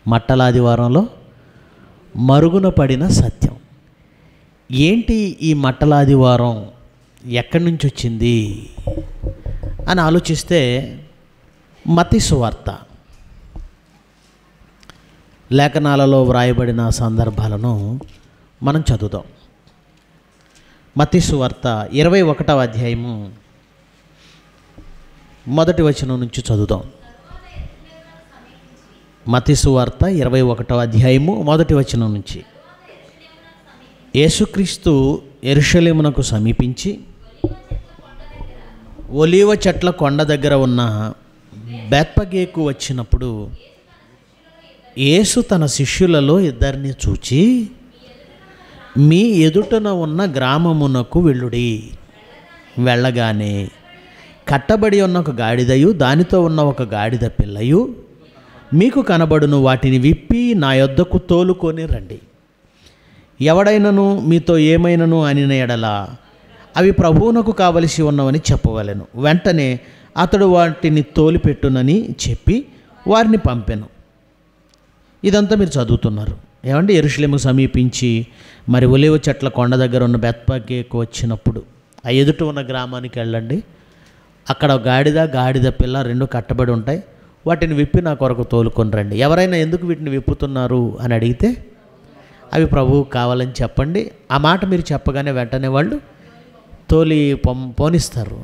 మట్టలాదివారంలో మరుగున పడిన సత్యం. ఏంటి ఈ మట్టలాదివారం ఎక్కడి నుంచి వచ్చింది అని ఆలోచిస్తే మత్తయి సువార్త లేఖనాలలో వ్రాయబడిన సందర్భాలను మనం చదువుదాం. మత్తయి సువార్త 21వ అధ్యాయము మొదటి వచనం నుంచి చదువుదాం. మత్తయి సువార్త 21వ అధ్యాయము మొదటి వచనం నుంచి. యేసుక్రీస్తు యెరూషలేమునకు సమీపించి ఒలీవ చెట్ల కొండ దగ్గర ఉన్న బేత్పగేకు వచ్చినప్పుడు యేసు తన శిష్యులలో ఇద్దరిని చూచి, మీ ఎదుటన ఉన్న గ్రామమునకు వెళ్ళుడి. వెళ్ళగానే కట్టబడి ఉన్న ఒక గాడిదయు దానితో ఉన్న ఒక గాడిద పిల్లయు మీకు కనబడును. వాటిని విప్పి నా యొద్దకు తోలుకొని రండి. ఎవడైనను మీతో ఏమైనను అనిన ఎడల అవి ప్రభువునకు కావలసి ఉన్నవని చెప్పవలెను. వెంటనే అతడు వాటిని తోలిపెట్టునని చెప్పి వారిని పంపెను. ఇదంతా మీరు చదువుతున్నారు. ఏమంటే యెరూషలేముకు సమీపించి మరి ఒలీవ చెట్ల కొండ దగ్గర ఉన్న బేత్పగేకు వచ్చినప్పుడు ఆ ఎదుట ఉన్న గ్రామానికి వెళ్ళండి. అక్కడ గాడిద పిల్ల రెండు కట్టబడి ఉంటాయి. వాటిని విప్పి నా కొరకు తోలుకొని రండి. ఎవరైనా ఎందుకు వీటిని విప్పుతున్నారు అని అడిగితే అవి ప్రభువుకు కావాలని చెప్పండి. ఆ మాట మీరు చెప్పగానే వెంటనే వాళ్ళు తోలి పోనిస్తారు.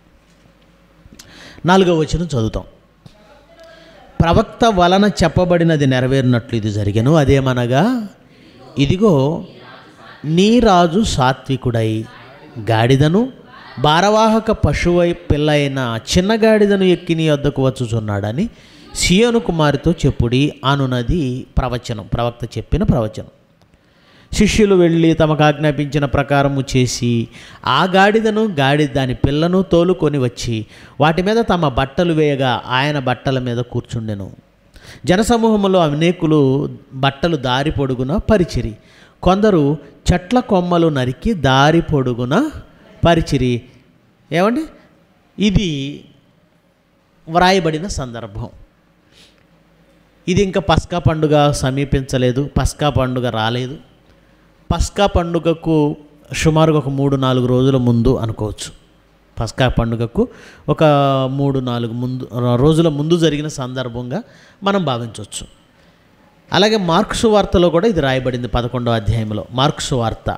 4వ వచనం చదువుతాం. ప్రవక్త వలన చెప్పబడినది నెరవేరినట్లు ఇది జరిగెను. అదేమనగా, ఇదిగో నీ రాజు సాత్వికుడై గాడిదను భారవాహక పశువై పిల్ల అయిన చిన్న గాడిదను ఎక్కి నీ వద్దకు వచ్చుచున్నాడని సీయోను కుమారితో చెప్పుడి అనునది ప్రవచనం, ప్రవక్త చెప్పిన ప్రవచనం. శిష్యులు వెళ్ళి తమకు ఆజ్ఞాపించిన ప్రకారము చేసి ఆ గాడిదను దాని పిల్లను తోలుకొని వచ్చి వాటి మీద తమ బట్టలు వేయగా ఆయన బట్టల మీద కూర్చుండెను. జనసమూహములో అనేకులు బట్టలు దారి పొడుగున పరిచిరి. కొందరు చెట్ల కొమ్మలు నరికి దారి పొడుగున పరిచిరి. ఏమండి, ఇది వ్రాయబడిన సందర్భం. ఇది ఇంకా పస్కా పండుగ సమీపించలేదు, పస్కా పండుగ రాలేదు. పస్కా పండుగకు సుమారుగా ఒక 3-4 రోజుల ముందు అనుకోవచ్చు. పస్కా పండుగకు ఒక 3-4 రోజుల ముందు జరిగిన సందర్భంగా మనం భావించవచ్చు. అలాగే మార్కు సువార్తలో కూడా ఇది రాయబడింది. 11వ అధ్యాయంలో మార్కు సువార్త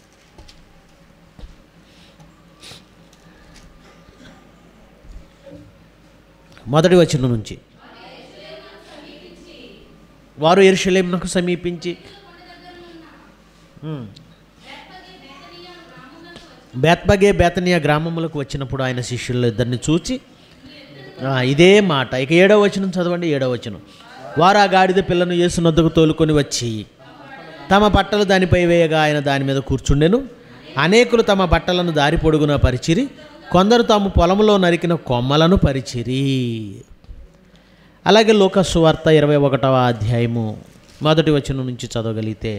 1వ వచనం నుంచి. వారు యెరూషలేమునకు సమీపించి బేతనియా గ్రామములకు వచ్చినప్పుడు ఆయన శిష్యుల్లో ఇద్దరిని చూచి ఇదే మాట. ఇక 7వ వచనం చదవండి. 7వ వచనం. వారు ఆ గాడిద పిల్లను యేసు నొద్దకు తోలుకొని వచ్చి తమ బట్టలు దానిపై వేయగా ఆయన దాని మీద కూర్చుండెను. అనేకులు తమ బట్టలను దారి పొడుగున పరిచిరి. కొందరు తాము పొలంలో నరికిన కొమ్మలను పరిచిరి. అలాగే లూకా సువార్త 21వ అధ్యాయము 1వ వచనం నుంచి చదవగలిగితే,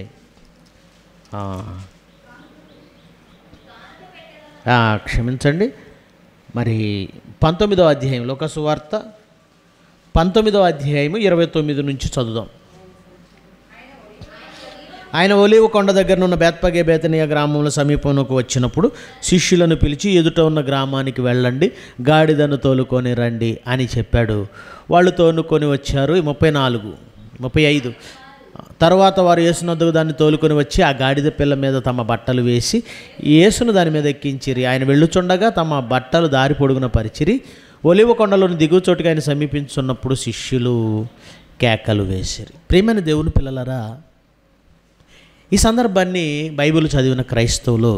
క్షమించండి, మరి 19వ అధ్యాయం, లూకా సువార్త 19వ అధ్యాయము 29 నుంచి చదువుదాం. ఆయన ఒలీవ కొండ దగ్గర ఉన్న బేతనియా గ్రామంలో సమీపంలోకి వచ్చినప్పుడు శిష్యులను పిలిచి ఎదుట ఉన్న గ్రామానికి వెళ్ళండి, గాడిదను తోలుకొని రండి అని చెప్పాడు. వాళ్ళు తోలుకొని వచ్చారు. 35 తర్వాత వారు యేసునొద్దకు దాన్ని తోలుకొని వచ్చి ఆ గాడిద పిల్ల మీద తమ బట్టలు వేసి యేసును దాని మీద ఎక్కించిరి. ఆయన వెళ్ళుచుండగా తమ బట్టలు దారి పొడుగున పరిచిరి. ఒలీవ కొండలోని దిగువ చోటుకి ఆయన సమీపించున్నప్పుడు శిష్యులు కేకలు వేసిరి. ప్రియమైన దేవుని పిల్లలారా, ఈ సందర్భాన్ని బైబిల్ చదివిన క్రైస్తవులు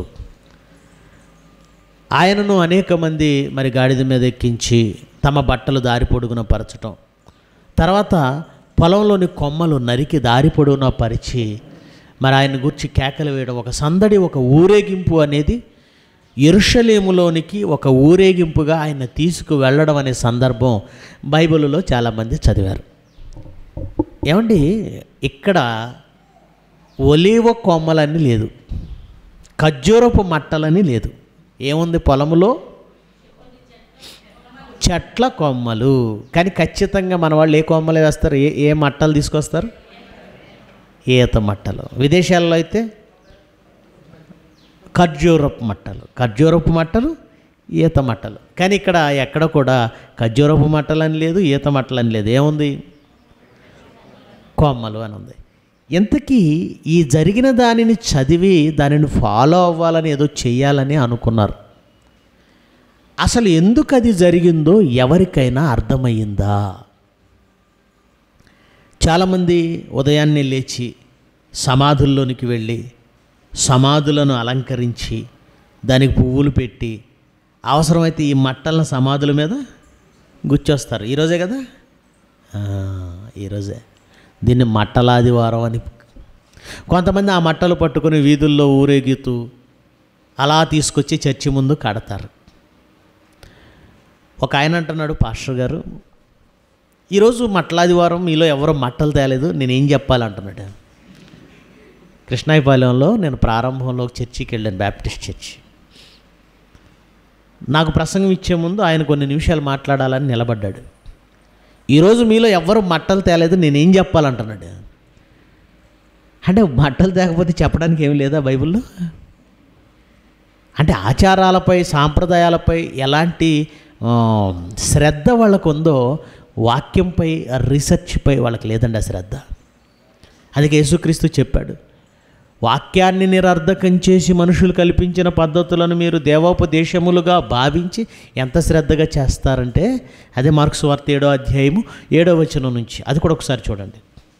ఆయనను అనేక మంది మరి గాడిద మీద ఎక్కించి తమ బట్టలు దారి పొడుగున పరచటం, తర్వాత పొలంలోని కొమ్మలు నరికి దారి పొడుగున పరిచి మరి ఆయన గురించి కేకలు వేయడం, ఒక సందడి, ఒక ఊరేగింపు అనేది యెరూషలేములోనికి ఒక ఊరేగింపుగా ఆయన తీసుకు వెళ్ళడం అనే సందర్భం బైబిల్లో చాలామంది చదివారు. ఏమండి, ఇక్కడ ఒలీవ కొమ్మలని లేదు, ఖర్జూరపు మట్టలని లేదు. ఏముంది పొలములో? చెట్ల కొమ్మలు. కానీ ఖచ్చితంగా మన వాళ్ళు ఏ కొమ్మలు వేస్తారు? ఏ మట్టలు తీసుకొస్తారు? ఈత మట్టలు. విదేశాల్లో అయితే ఖర్జూరపు మట్టలు, ఈత మట్టలు. కానీ ఇక్కడ ఎక్కడ కూడా ఖర్జూరపు మట్టలు అని లేదు, ఈత మట్టలు అని లేదు. ఏముంది? కొమ్మలు అని ఉంది. ఇంతకీ ఈ జరిగిన దానిని చదివి దానిని ఫాలో అవ్వాలని, ఏదో చెయ్యాలని అనుకున్నారు. అసలు ఎందుకు అది జరిగిందో ఎవరికైనా అర్థమయ్యిందా? చాలామంది ఉదయాన్నే లేచి సమాధుల్లోనికి వెళ్ళి సమాధులను అలంకరించి దానికి పువ్వులు పెట్టి అవసరమైతే ఈ మట్టలను సమాధుల మీద గుచ్చొస్తారు. ఈరోజే కదా, ఈరోజే. దీన్ని మట్టలాదివారం అని. కొంతమంది ఆ మట్టలు పట్టుకొని వీధుల్లో ఊరేగుతూ అలా తీసుకొచ్చి చర్చి ముందు కడతారు. ఒక ఆయన అంటున్నాడు, పాస్టర్ గారు ఈరోజు మట్టలాదివారం, మీలో ఎవరో మట్టలు తేలేదు, నేనేం చెప్పాలంటున్నాడు. కృష్ణాయపాలెంలో నేను ప్రారంభంలో చర్చికి వెళ్ళాను, బ్యాప్టిస్ట్ చర్చి. నాకు ప్రసంగం ఇచ్చే ముందు ఆయన కొన్ని నిమిషాలు మాట్లాడాలని నిలబడ్డాడు. ఈరోజు మీలో ఎవ్వరు మట్టలు తేలేదు, నేనేం చెప్పాలంటున్నాడు. అంటే మట్టలు తేకపోతే చెప్పడానికి ఏమి లేదా బైబిల్లో? అంటే ఆచారాలపై, సాంప్రదాయాలపై ఎలాంటి శ్రద్ధ వాళ్ళకు ఉందో వాక్యంపై, రీసెర్చ్పై వాళ్ళకి లేదండి ఆ శ్రద్ధ. అందుకే యేసుక్రీస్తు చెప్పాడు, వాక్యాన్ని నిరర్ధకం చేసి మనుషులు కల్పించిన పద్ధతులను మీరు దేవోపదేశములుగా భావించి ఎంత శ్రద్ధగా చేస్తారంటే, అదే మార్కు సువార్త 7వ అధ్యాయము 7వ వచనం నుంచి. అది కూడా ఒకసారి చూడండి.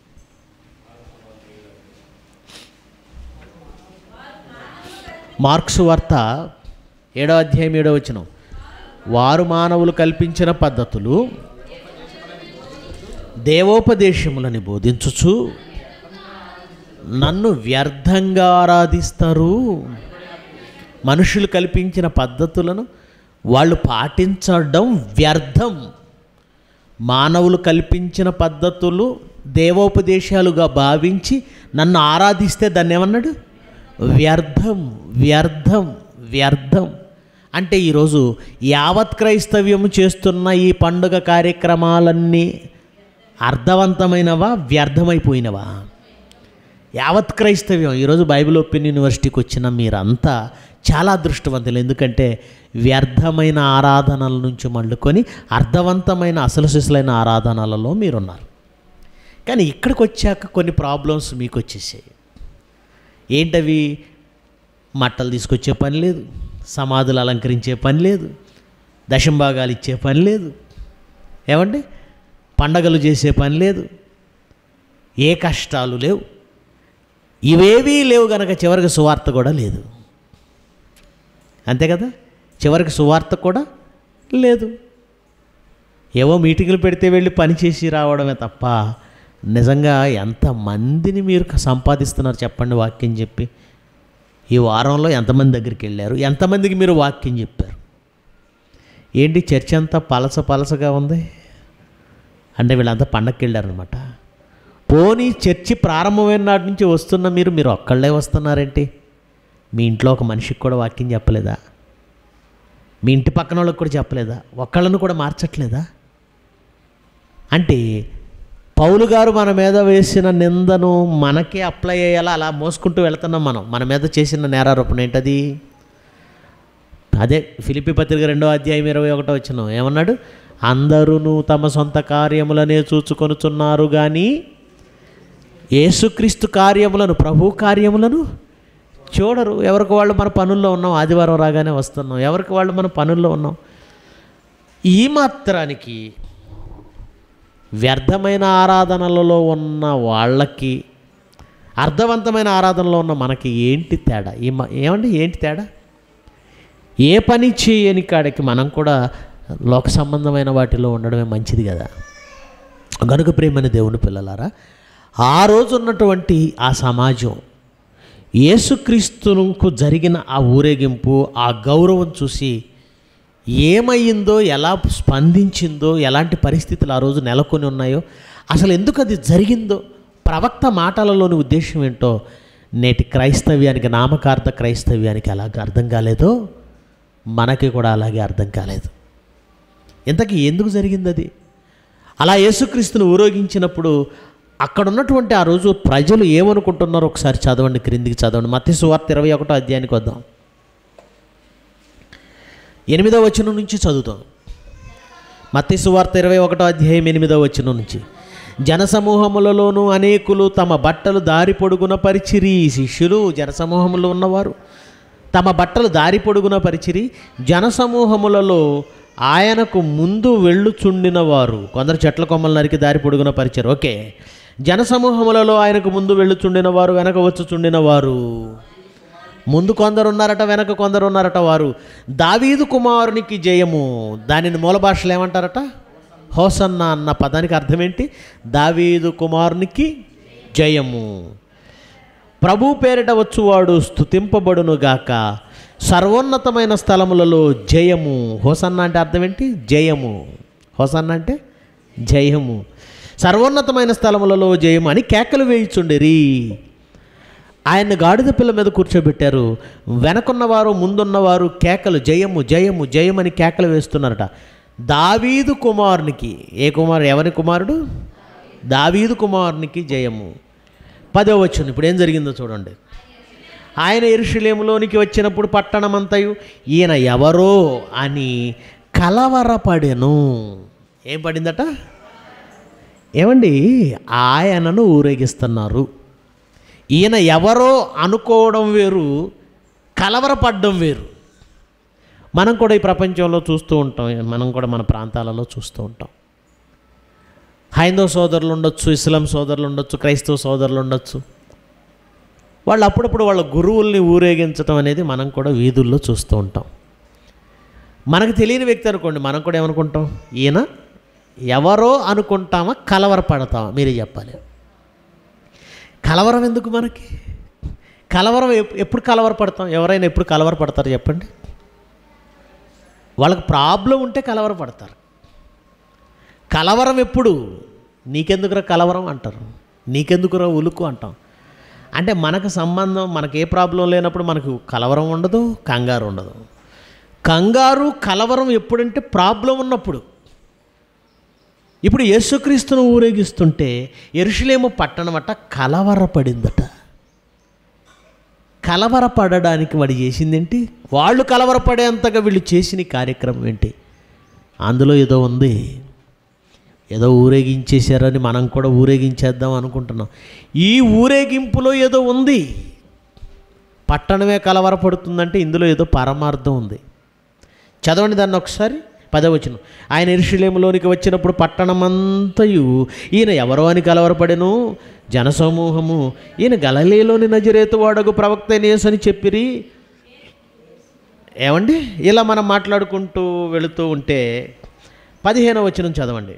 మార్కు సువార్త 7వ అధ్యాయం 7వ వచనం. వారు మానవులు కల్పించిన పద్ధతులు దేవోపదేశములని బోధించుచు నన్ను వ్యర్థంగా ఆరాధిస్తారు. మనుషులు కల్పించిన పద్ధతులను వాళ్ళు పాటించడం వ్యర్థం. మానవులు కల్పించిన పద్ధతులు దేవోపదేశాలుగా భావించి నన్ను ఆరాధిస్తే దాన్ని ఏమన్నాడు? వ్యర్థం, వ్యర్థం, వ్యర్థం. అంటే ఈరోజు యావత్ క్రైస్తవ్యము చేస్తున్న ఈ పండుగ కార్యక్రమాలన్నీ అర్థవంతమైనవా, వ్యర్థమైపోయినవా? యావత్ క్రైస్తవ్యం ఈరోజు బైబిల్ ఓపెన్ యూనివర్సిటీకి వచ్చిన మీరంతా చాలా అదృష్టవంతులు. ఎందుకంటే వ్యర్థమైన ఆరాధనల నుంచి మళ్ళుకొని అర్థవంతమైన అసలు సిసలైన ఆరాధనలలో మీరున్నారు. కానీ ఇక్కడికి వచ్చాక కొన్ని ప్రాబ్లమ్స్ మీకు వచ్చేసాయి. ఏంటవి? మట్టలు తీసుకొచ్చే పని లేదు, సమాధులు అలంకరించే పని లేదు, దశంభాగాలు ఇచ్చే పని లేదు, ఏమండి పండగలు చేసే పని లేదు, ఏ కష్టాలు లేవు. ఇవేవీ లేవు గనక చివరికి సువార్త కూడా లేదు. అంతే కదా, చివరికి సువార్త కూడా లేదు. ఏవో మీటింగులు పెడితే వెళ్ళి పని చేసి రావడమే తప్ప నిజంగా ఎంతమందిని మీరు సంపాదిస్తున్నారు చెప్పండి వాక్యం చెప్పి? ఈ వారంలో ఎంతమంది దగ్గరికి వెళ్ళారు? ఎంతమందికి మీరు వాక్యం చెప్పారు? ఏంటి చర్చ్ అంతా పలసగా ఉంది అంటే వీళ్ళంతా పండగకి వెళ్ళారనమాట. పోనీ చర్చి ప్రారంభమైన నాటి నుంచి వస్తున్న మీరు ఒక్కళ్ళే వస్తున్నారేంటి? మీ ఇంట్లో ఒక మనిషికి కూడా వాక్యం చెప్పలేదా? మీ ఇంటి పక్కన వాళ్ళకి కూడా చెప్పలేదా? ఒక్కళ్ళను కూడా మార్చట్లేదా? అంటే పౌలు గారు మన మీద వేసిన నిందను మనకే అప్లై అయ్యేలా అలా మోసుకుంటూ వెళ్తున్నాం మనం. మన మీద చేసిన నేరారోపణ ఏంటది? అదే ఫిలిప్పీ పత్రిక 2వ అధ్యాయం 21వ వచనం ఏమన్నాడు? అందరూ తమ సొంత కార్యములనే చూచుకొనుచున్నారు కానీ యేసుక్రీస్తు కార్యములను, ప్రభు కార్యములను చూడరు. ఎవరికి వాళ్ళు మన పనుల్లో ఉన్నాం. ఆదివారం రాగానే వస్తున్నాం, ఎవరికి వాళ్ళు మన పనుల్లో ఉన్నాం. ఈ మాత్రానికి వ్యర్థమైన ఆరాధనలలో ఉన్న వాళ్ళకి, అర్థవంతమైన ఆరాధనలో ఉన్న మనకి ఏంటి తేడా? ఏమండి ఏంటి తేడా? ఏ పని చేయని కాడికి మనం కూడా లోక సంబంధమైన వాటిలో ఉండడమే మంచిది కదా. గనుక ప్రియమైన దేవుని పిల్లలారా, ఆ రోజు ఉన్నటువంటి ఆ సమాజం యేసుక్రీస్తుకు జరిగిన ఆ ఊరేగింపు, ఆ గౌరవం చూసి ఏమయ్యిందో, ఎలా స్పందించిందో, ఎలాంటి పరిస్థితులు ఆ రోజు నెలకొని ఉన్నాయో, అసలు ఎందుకు అది జరిగిందో, ప్రవక్త మాటలలోని ఉద్దేశం ఏంటో నేటి క్రైస్తవ్యానికి, నామకార్థ క్రైస్తవ్యానికి అలాగే అర్థం కాలేదో మనకి కూడా అలాగే అర్థం కాలేదు. ఇంతకీ ఎందుకు జరిగింది అది? అలా యేసుక్రీస్తును ఊరేగించినప్పుడు అక్కడ ఉన్నటువంటి ఆ రోజు ప్రజలు ఏమనుకుంటున్నారో ఒకసారి చదవండి, క్రిందికి చదవండి. మత్తయి సువార్త 21వ అధ్యాయానికి వద్దాం. 8వ వచనం నుంచి చదువుతాం. మత్తయి సువార్త 21వ అధ్యాయం 8వ వచనం నుంచి. జనసమూహములలోనూ అనేకులు తమ బట్టలు దారి పొడుగున పరిచిరి. శిష్యులు జనసమూహంలో ఉన్నవారు తమ బట్టలు దారి పొడుగున పరిచిరి. జనసమూహములలో ఆయనకు ముందు వెళ్ళుచుండిన వారు, కొందరు చెట్ల కొమ్మలు నరికి దారి పొడుగున పరిచారు. ఓకే, జనసమూహములలో ఆయనకు ముందు వెళ్ళుచుండిన వారు, వెనక వచ్చుచుండిన వారు. ముందు కొందరు ఉన్నారట, వెనక కొందరు ఉన్నారట. వారు దావీదు కుమారునికి జయము, దానిని మూల భాషలో ఏమంటారట? హోసన్నా అన్న పదానికి అర్థం ఏంటి? దావీదు కుమారునికి జయము. ప్రభు పేరిట వచ్చువాడు స్తుతింపబడునుగాక, సర్వోన్నతమైన స్థలములలో జయము. హోసన్నా అంటే అర్థం ఏంటి? జయము. హోసన్నా అంటే జయము. సర్వోన్నతమైన స్థలములలో జయము అని కేకలు వేయిచుండిరి. ఆయన గాడిద పిల్ల మీద కూర్చోబెట్టారు. వెనకున్నవారు ముందున్నవారు కేకలు జయము జయము జయమని కేకలు వేస్తున్నారట. దావీదు కుమారునికి, ఏ కుమారుడు? ఎవరి కుమారుడు? దావీదు కుమారునికి జయము. 10వ వచనం. ఇప్పుడు ఏం జరిగిందో చూడండి. ఆయన యెరూషలేములోనికి వచ్చినప్పుడు పట్టణమంతయు ఈయన ఎవరో అని కలవరపడెను. ఏం పడిందట? ఏమండి, ఆయనను ఊరేగిస్తున్నారు. ఈయన ఎవరో అనుకోవడం వేరు, కలవరపడడం వేరు. మనం కూడా ఈ ప్రపంచంలో చూస్తూ ఉంటాం, మనం కూడా మన ప్రాంతాలలో చూస్తూ ఉంటాం. హైందవ సోదరులు ఉండొచ్చు, ఇస్లాం సోదరులు ఉండొచ్చు, క్రైస్తవ సోదరులు ఉండొచ్చు. వాళ్ళు అప్పుడప్పుడు వాళ్ళ గురువుల్ని ఊరేగించడం అనేది మనం కూడా వీధుల్లో చూస్తూ ఉంటాం. మనకు తెలియని వ్యక్తి అనుకోండి, మనం కూడా ఏమనుకుంటాం? ఈయన ఎవరో అనుకుంటామా, కలవరపడతామా? మీరే చెప్పాలి. కలవరం ఎందుకు మనకి? కలవరం ఎప్పుడు కలవరపడతాం? ఎవరైనా ఎప్పుడు కలవరపడతారు చెప్పండి? వాళ్ళకి ప్రాబ్లం ఉంటే కలవరపడతారు. కలవరం ఎప్పుడు? నీకెందుకురా కలవరం అంటారు, నీకెందుకురా ఉలుకు అంటాం. అంటే మనకు సంబంధం, మనకు ఏ ప్రాబ్లం లేనప్పుడు మనకు కలవరం ఉండదు, కంగారు ఉండదు. కంగారు కలవరం ఎప్పుడంటే ప్రాబ్లం ఉన్నప్పుడు. ఇప్పుడు యేసుక్రీస్తును ఊరేగిస్తుంటే యెరూషలేము పట్టణం అట కలవరపడిందట. కలవరపడడానికి వాడు చేసిందేంటి? వాళ్ళు కలవరపడేంతగా వీళ్ళు చేసిన కార్యక్రమం ఏంటి? అందులో ఏదో ఉంది. ఏదో ఊరేగించేశారని మనం కూడా ఊరేగించేద్దాం అనుకుంటున్నాం. ఈ ఊరేగింపులో ఏదో ఉంది. పట్టణమే కలవరపడుతుందంటే ఇందులో ఏదో పరమార్థం ఉంది. చదవండి దాన్ని ఒకసారి. 10వ వచనం. ఆయన యెరూషలేములోనికి వచ్చినప్పుడు పట్టణమంతయు ఈయన ఎవరో అని కలవరపడెను. జనసమూహము ఈయన గలిలయలోని నజరేతు వాడగు ప్రవక్త అయిన యేసు అని చెప్పిరి. ఏమండి, ఇలా మనం మాట్లాడుకుంటూ వెళుతూ ఉంటే 15వ వచనం చదవండి.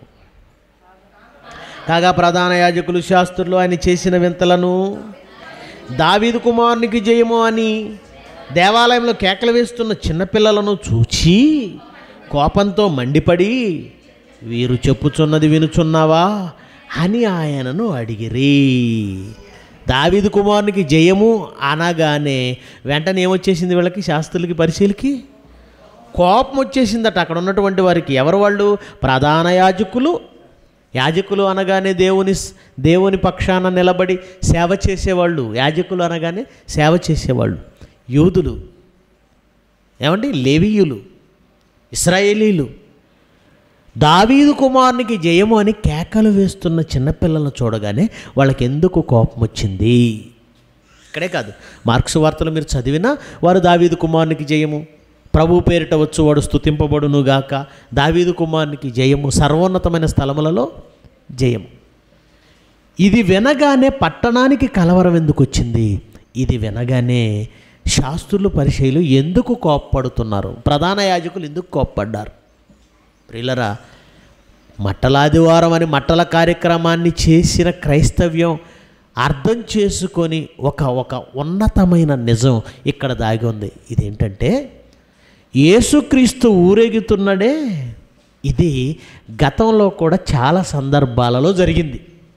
కాగా ప్రధాన యాజకులు శాస్త్రులు ఆయన చేసిన వింతలను, దావీదు కుమారునికి జయము అని దేవాలయంలో కేకలు వేస్తున్న చిన్నపిల్లలను చూచి కోపంతో మండిపడి, వీరు చెప్పుచున్నది వినుచున్నావా అని ఆయనను అడిగిరి. దావీదు కుమారునికి జయము అనగానే వెంటనే ఏమొచ్చేసింది వీళ్ళకి? శాస్త్రులకి, పరిశీలకి కోపం వచ్చేసిందట. అక్కడ ఉన్నటువంటి వారికి. ఎవరు వాళ్ళు? ప్రధాన యాజకులు. యాజకులు అనగానే దేవుని పక్షాన నిలబడి సేవ చేసేవాళ్ళు. యాజకులు అనగానే సేవ చేసేవాళ్ళు యూదులు. ఏమండి? లేవీయులు, ఇశ్రాయేలీలు. దావీదు కుమారునికి జయము అని కేకలు వేస్తున్న చిన్నపిల్లలను చూడగానే వాళ్ళకి ఎందుకు కోపం వచ్చింది? ఇక్కడే కాదు, మార్క్సు వార్తలు మీరు చదివినా వారు దావీదు కుమారునికి జయము, ప్రభు పేరిట వచ్చువాడు స్తుతింపబడునుగాక, దావీదు కుమారునికి జయము, సర్వోన్నతమైన స్థలములలో జయము. ఇది వినగానే పట్టణానికి కలవరం ఎందుకు వచ్చింది? ఇది వినగానే శాస్త్రులు, పరిచయులు ఎందుకు కోప్పడుతున్నారు? ప్రధాన యాజకులు ఎందుకు కోప్పడ్డారు? ప్రియులరా, మట్టలాదివారం అని మట్టల కార్యక్రమాన్ని చేసిన క్రైస్తవ్యం అర్థం చేసుకొని ఒక ఉన్నతమైన నిజం ఇక్కడ దాగి ఉంది. ఇదేంటంటే యేసుక్రీస్తు ఊరేగుతున్నాడే, ఇది గతంలో కూడా చాలా సందర్భాలలో జరిగింది.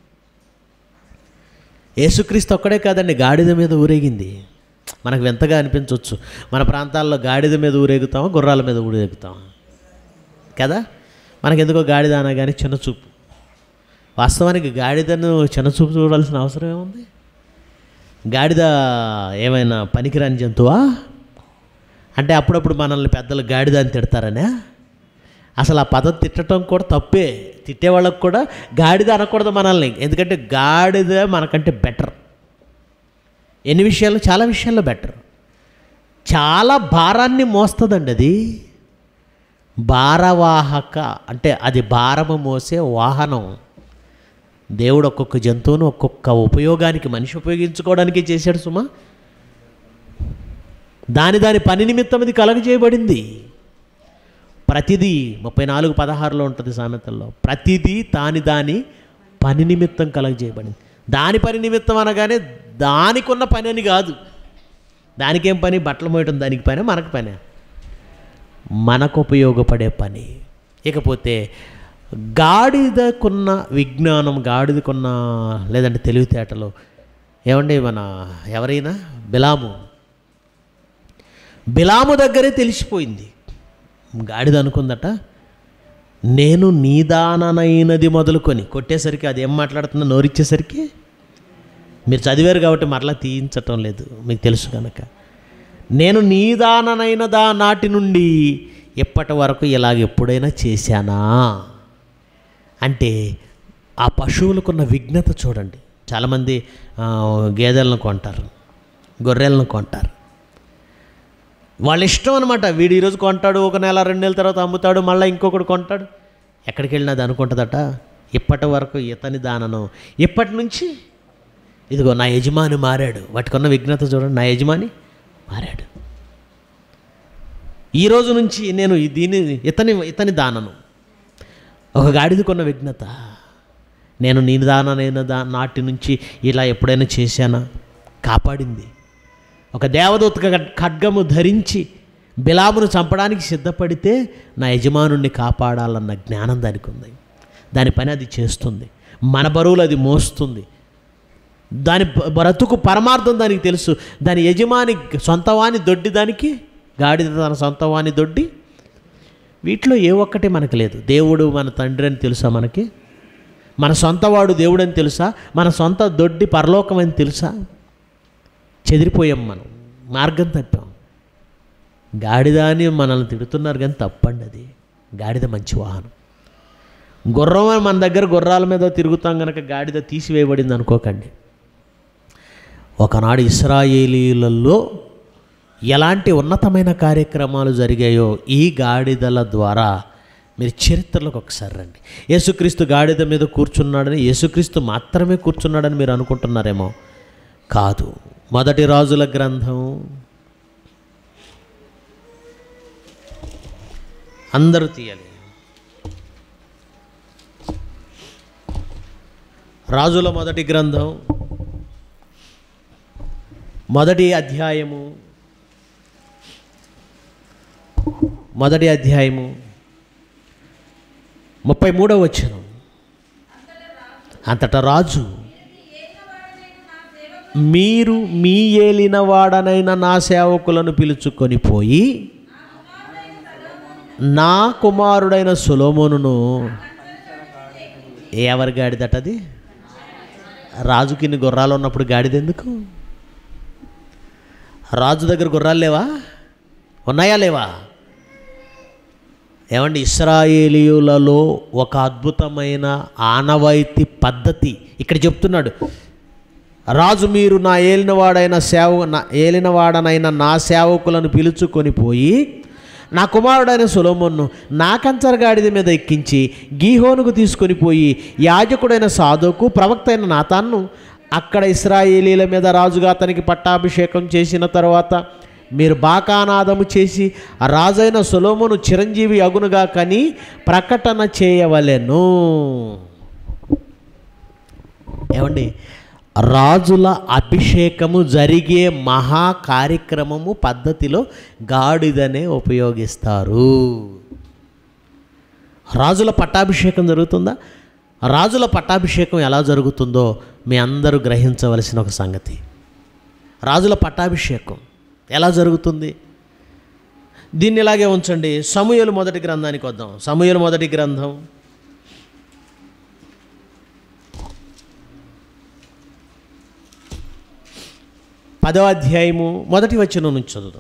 యేసుక్రీస్తు ఒక్కడే కాదండి గాడిద మీద ఊరేగింది. మనకు వింతగా అనిపించవచ్చు. మన ప్రాంతాల్లో గాడిద మీద ఊరేగుతామా, గుర్రాల మీద ఊరేగుతామా కదా? మనకెందుకో గాడిద అనగానే చిన్నచూపు. వాస్తవానికి గాడిదను చిన్నచూపు చూడాల్సిన అవసరం ఏముంది? గాడిద ఏమైనా పనికిరాని జంతువా? అంటే అప్పుడప్పుడు మనల్ని పెద్దలు గాడిద అని తిడతారనే. అసలు ఆ పదం తిట్టడం కూడా తప్పే. తిట్టేవాళ్ళకు కూడా గాడిద అనకూడదు మనల్ని. ఎందుకంటే గాడిద మనకంటే బెటర్. ఎన్ని విషయాలు? చాలా విషయాల్లో బెటర్. చాలా భారాన్ని మోస్తుందండి అది. భారవాహక అంటే అది భారము మోసే వాహనం. దేవుడు ఒక్కొక్క జంతువును ఒక్కొక్క ఉపయోగానికి, మనిషి ఉపయోగించుకోవడానికి చేశాడు సుమా. దాని పని నిమిత్తం అది కలగజేయబడింది. ప్రతిదీ 34:16 ఉంటుంది సామెతల్లో. ప్రతిదీ దాని పని నిమిత్తం కలగజేయబడింది. దాని పని నిమిత్తం అనగానే దానికి ఉన్న పని అని కాదు. దానికేం పని? బట్టలు మోయటం దానికి పని, మనకు పని, మనకు ఉపయోగపడే పని. ఇకపోతే గాడిదకున్న విజ్ఞానం, గాడిదకున్న లేదంటే తెలివితేటలు ఏమండి, మన ఎవరైనా బిలాము దగ్గరే తెలిసిపోయింది. గాడిద అనుకుందట, నేను నీదాననైనది మొదలుకొని కొట్టేసరికి అది ఏం మాట్లాడుతుందో నోరిచ్చేసరికి, మీరు చదివారు కాబట్టి మరలా తీయించటం లేదు, మీకు తెలుసు కనుక, నేను నీదాననైన నాటి నుండి ఎప్పటి వరకు ఇలాగ ఎప్పుడైనా చేశానా అంటే ఆ పశువులకున్న విఘ్నత చూడండి. చాలామంది గేదెలను కొంటారు, గొర్రెలను కొంటారు. వాళ్ళ ఇష్టం అనమాట. వీడు ఈరోజు కొంటాడు, 1 నెల 2 నెలల తర్వాత అమ్ముతాడు, మళ్ళీ ఇంకొకడు కొంటాడు. ఎక్కడికి వెళ్ళినా అది అనుకుంటుందట, ఇప్పటి వరకు ఇతని దానను, ఇప్పటి నుంచి ఇదిగో నా యజమాని మారాడు. వాటికున్న విఘ్నత చూడండి, నా యజమాని మారాడు. ఈరోజు నుంచి నేను ఇతని దానను. ఒక గాడిదకున్న విఘ్నత, నేను నీ దాననైన నాటి నుంచి ఇలా ఎప్పుడైనా చేశానా, కాపాడింది. ఒక దేవదూత ఖడ్గము ధరించి బిలామును చంపడానికి సిద్ధపడితే నా యజమానుణ్ణి కాపాడాలన్న జ్ఞానం దానికి ఉంది. దాని పని అది చేస్తుంది, మన బరువులు అది మోస్తుంది. దాని బ్రతుకు పరమార్థం దానికి తెలుసు. దాని యజమాని సొంతవాణి దొడ్డి, దానికి గాడిద తన సొంతవాణి దొడ్డి. వీటిలో ఏ ఒక్కటి మనకు లేదు. దేవుడు మన తండ్రి అని తెలుసా మనకి? మన సొంతవాడు దేవుడు అని తెలుసా? మన సొంత దొడ్డి పరలోకం అని తెలుసా? చెదిరిపోయాం, మనం మార్గం తప్పాం. గాడిద అని మనల్ని తిడుతున్నారు కానీ తప్పండి అది. గాడిద మంచి వాహనం. గుర్రం మన దగ్గర గుర్రాల మీద తిరుగుతాం కనుక గాడిద తీసివేయబడింది అనుకోకండి. ఒకనాడు ఇశ్రాయేలీలలో ఎలాంటి ఉన్నతమైన కార్యక్రమాలు జరిగాయో ఈ గాడిదల ద్వారా మీరు చరిత్రలోకి ఒకసారి రండి. యేసుక్రీస్తు గాడిద మీద కూర్చున్నాడని, యేసుక్రీస్తు మాత్రమే కూర్చున్నాడని మీరు అనుకుంటున్నారేమో. కాదు. మొదటి రాజుల గ్రంథం అందరూ తీయాలి. రాజుల మొదటి గ్రంథం మొదటి అధ్యాయము 33వ వచనం. అంతటా రాజు, మీరు మీ ఏలిన వాడనైన నా సేవకులను పిలుచుకొని పోయి నా కుమారుడైన సొలొమోనును. ఎవరి గాడిదటది? రాజుకి ఇన్ని గుర్రాలు ఉన్నప్పుడు గాడిద ఎందుకు? రాజు దగ్గర గుర్రాలు లేవా? ఉన్నాయా లేవా? ఏమండి, ఇశ్రాయేలీయులలో ఒక అద్భుతమైన ఆనవాయితీ పద్ధతి ఇక్కడ చెప్తున్నాడు. రాజు, మీరు నా ఏలినవాడనైన నా సేవకులను పిలుచుకొని పోయి నా కుమారుడైన సొలొమోనును నా కంచరగాడిద మీద ఎక్కించి గీహోనుకు తీసుకొని పోయి యాజకుడైన సాదోకు, ప్రవక్త అయిన నాతాన్ను అక్కడ ఇశ్రాయేలీల మీద రాజుగా అతనికి పట్టాభిషేకం చేసిన తర్వాత మీరు బాకానాదము చేసి రాజైన సొలొమోను చిరంజీవి అగునుగా కని ప్రకటన చేయవలెను. ఏమండి, రాజుల అభిషేకము జరిగే మహా కార్యక్రమము పద్ధతిలో గాడిదనే ఉపయోగిస్తారు. రాజుల పట్టాభిషేకం జరుగుతుందా? రాజుల పట్టాభిషేకం ఎలా జరుగుతుందో మీ అందరూ గ్రహించవలసిన ఒక సంగతి. రాజుల పట్టాభిషేకం ఎలా జరుగుతుంది? దీన్ని ఇలాగే ఉంచండి. సమూయేలు మొదటి గ్రంథానికి వద్దాం. సమూయేలు మొదటి గ్రంథం 10వ అధ్యాయము మొదటి వచనం నుంచి చదువుదాం.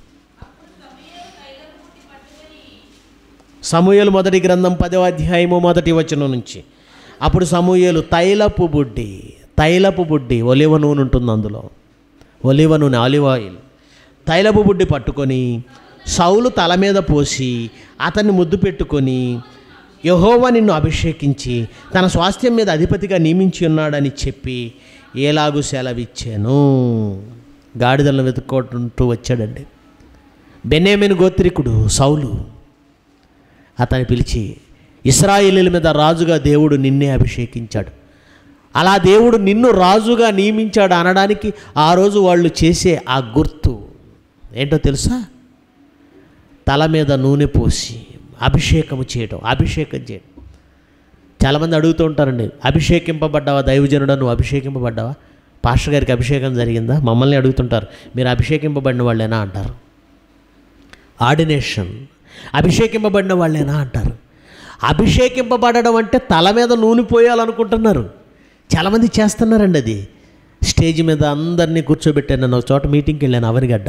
సమూయేలు మొదటి గ్రంథం 10వ అధ్యాయము మొదటి వచనం నుంచి. అప్పుడు సమూయేలు తైలపు బుడ్డి ఒలివ నూనె ఉంటుంది, అందులో ఒలివ నూనె, ఆలివ్ ఆయిల్, తైలపు బుడ్డి పట్టుకొని సౌలు తల మీద పోసి అతన్ని ముద్దు పెట్టుకొని, యెహోవా నిన్ను అభిషేకించి తన స్వాస్థ్యం మీద అధిపతిగా నియమించి ఉన్నాడని చెప్పి ఎలాగూ సెలవిచ్చాను. గాడిదలను వెతుక్కుంటూ వచ్చాడండి. బెన్యామీను గోత్రికుడు సౌలు అతన్ని పిలిచి, ఇశ్రాయేలీయుల మీద రాజుగా దేవుడు నిన్నే అభిషేకించాడు, అలా దేవుడు నిన్ను రాజుగా నియమించాడు అనడానికి ఆ రోజు వాళ్ళు చేసే ఆ గుర్తు ఏంటో తెలుసా? తల మీద నూనె పోసి అభిషేకం చేయడం. చాలామంది అడుగుతూ ఉంటారండి, అభిషేకింపబడ్డావా దైవజనుడా, నువ్వు అభిషేకింపబడ్డావా, పాస్టర్ గారికి అభిషేకం జరిగిందా? మమ్మల్ని అడుగుతుంటారు, మీరు అభిషేకింపబడిన వాళ్ళేనా అంటారు. ఆర్డినేషన్, అభిషేకింపబడిన వాళ్ళేనా అంటారు. అభిషేకింపబడడం అంటే తల మీద నూనె పోయాలనుకుంటున్నారు. చాలామంది చేస్తున్నారండి అది. స్టేజ్ మీద అందరినీ కూర్చోబెట్టాను. నేను ఒక చోట మీటింగ్కి వెళ్ళాను, అవనిగడ్డ.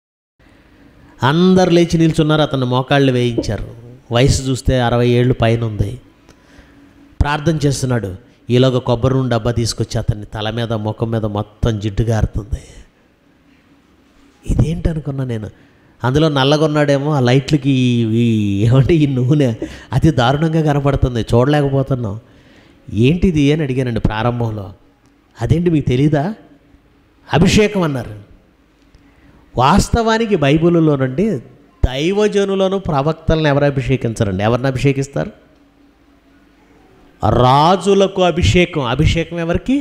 అందరు లేచి నిల్చున్నారు, అతను మోకాళ్ళు వేయించారు. వయసు చూస్తే 60 ఏళ్ళు పైన ఉంది. ప్రార్థన చేస్తున్నాడు. ఈలోగా కొబ్బరి నూనె డబ్బా తీసుకొచ్చి అతన్ని తల మీద ముఖం మీద మొత్తం జిడ్డు గారుతుంది. ఇదేంటి అనుకున్నా నేను. అందులో నల్లగొన్నాడేమో, ఆ లైట్లకి ఏమంటే ఈ నూనె అతి దారుణంగా కనపడుతుంది, చూడలేకపోతున్నాం. ఏంటిది అని అడిగానండి ప్రారంభంలో. అదేంటి మీకు తెలీదా? అభిషేకం అన్నారు. వాస్తవానికి బైబిల్లోనండి దైవజనులను ప్రవక్తలను ఎవరు అభిషేకించరండి. ఎవరిని అభిషేకిస్తారు? రాజులకు అభిషేకం. అభిషేకం ఎవరికి?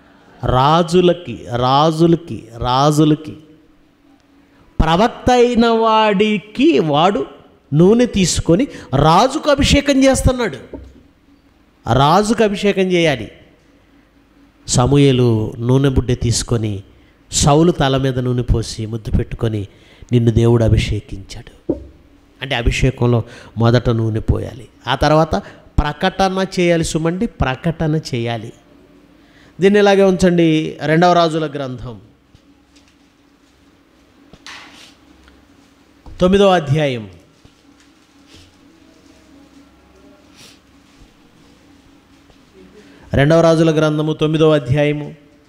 రాజులకి. ప్రవక్త అయిన వాడికి వాడు నూనె తీసుకొని రాజుకు అభిషేకం చేస్తున్నాడు. రాజుకు అభిషేకం చేయాలి. సమూయేలు నూనె బుడ్డె తీసుకొని సౌలు తల మీద నూనె పోసి ముద్దు పెట్టుకొని, నిన్ను దేవుడు అభిషేకించాడు అంటే అభిషేకంలో మొదట నూనె పోయాలి, ఆ తర్వాత ప్రకటన చేయాలి. సుమండి, ప్రకటన చేయాలి. దీన్ని ఇలాగే ఉంచండి. 2వ రాజుల గ్రంథం 9వ అధ్యాయం 2వ రాజుల గ్రంథము 9వ అధ్యాయము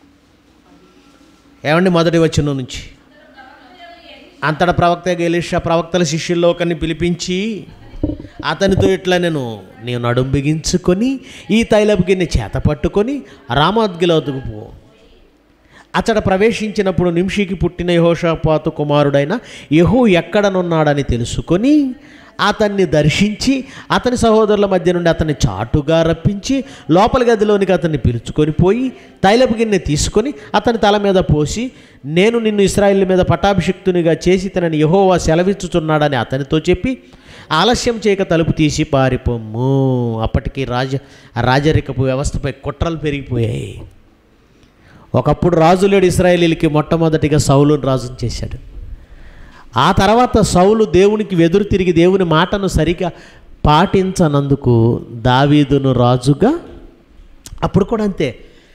ఏమండి మొదటి వచనం నుంచి. అంతటా ప్రవక్త ఎలీషా ప్రవక్తల శిష్యుల్లో ఒకరిని పిలిపించి అతనితో ఇట్లా, నేను నడుం బిగించుకొని ఈ తైలపు గిన్నె చేత పట్టుకొని రామోత్గిలోతుకు పో. అతడు ప్రవేశించినప్పుడు నింషికి పుట్టిన యెహోషాపాతు కుమారుడైన యెహూ ఎక్కడనున్నాడని తెలుసుకొని అతన్ని దర్శించి అతని సహోదరుల మధ్య నుండి అతన్ని చాటుగా రప్పించి లోపల గదిలోనికి అతన్ని పిలుచుకొని పోయి తైలపు గిన్నె తీసుకొని అతని తల మీద పోసి, నేను నిన్ను ఇశ్రాయేలు మీద పట్టాభిషిక్తునిగా చేసి తనని యెహోవా సెలవిచ్చుచున్నాడని అతనితో చెప్పి, ఆలస్యం చేయక తలుపు తీసి పారిపోమ్ము. అప్పటికి రాజరికపు వ్యవస్థపై కుట్రలు పెరిగిపోయాయి. ఒకప్పుడు రాజు లేడు ఇశ్రాయేలీలకి. మొట్టమొదటిగా సౌలును రాజును చేశాడు. ఆ తర్వాత సౌలు దేవునికి వెదురు తిరిగి దేవుని మాటను సరిగా పాటించనందుకు దావీదును రాజుగా. అప్పుడు కూడా అంతే.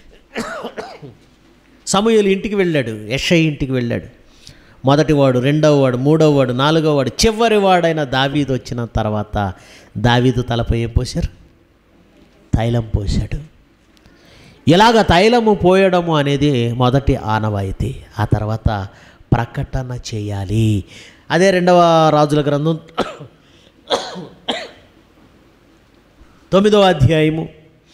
సమూయేలు ఇంటికి వెళ్ళాడు, యెషై ఇంటికి వెళ్ళాడు. మొదటివాడు, రెండవవాడు, మూడవవాడు, నాలుగవవాడు, చివరివాడైన దావీదు వచ్చిన తర్వాత దావీదు తలపై ఏం పోశారు? తైలం పోశాడు. ఇలాగ తైలము పోయడము అనేది మొదటి ఆనవాయితీ. ఆ తర్వాత ప్రకటన చేయాలి. అదే 2వ రాజుల గ్రంథం 9వ అధ్యాయము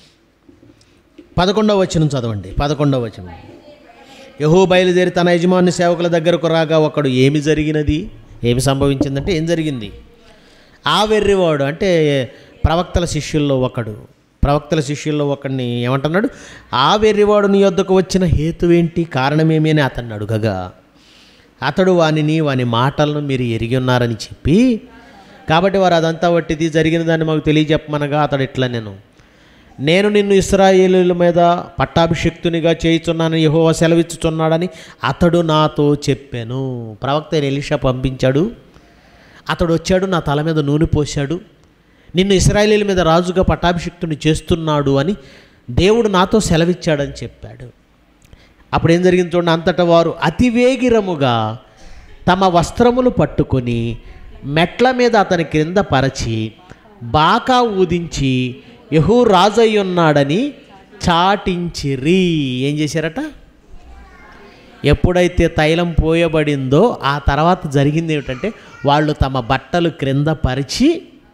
11వ వచనం చదవండి. 11వ వచనం. యెహూ బయలుదేరి తన యజమాని సేవకుల దగ్గరకు రాగా ఒకడు, ఏమి జరిగినది, ఏమి సంభవించిందంటే ఏం జరిగింది? ఆ వెర్రివాడు అంటే ప్రవక్తల శిష్యుల్లో ఒకడిని ఏమంటున్నాడు? ఆ వెర్రివాడు నీ వద్దకు వచ్చిన హేతువేంటి, కారణమేమి అని అతన్ని అడుగగా, అతడు వాని మాటలను మీరు ఎరిగి ఉన్నారని చెప్పి, కాబట్టి వారు అదంతా వట్టిది, జరిగిన దాన్ని మాకు తెలియజెప్పమనగా అతడు ఇట్లా, నేను నిన్ను ఇశ్రాయేలీయుల మీద పట్టాభిషిక్తునిగా చేయుచున్నానని యెహోవా సెలవిచ్చుచున్నాడని అతడు నాతో చెప్పాను. ప్రవక్త ఎలీషా పంపించాడు. అతడు వచ్చాడు, నా తల మీద నూనె పోశాడు, నిన్ను ఇశ్రాయేలీయుల మీద రాజుగా పట్టాభిషిక్తుని చేస్తున్నాడు అని దేవుడు నాతో సెలవిచ్చాడని చెప్పాడు. అప్పుడు ఏం జరిగింది చూడండి. అంతటా వారు అతివేగిరముగా తమ వస్త్రములు పట్టుకొని మెట్ల మీద అతని క్రింద పరచి బాకా ఊదించి యెహూ రాజు అయి ఉన్నాడని చాటించిరి. ఏం చేశారట? ఎప్పుడైతే తైలం పోయబడిందో ఆ తర్వాత జరిగింది ఏమిటంటే, వాళ్ళు తమ బట్టలు క్రింద పరిచి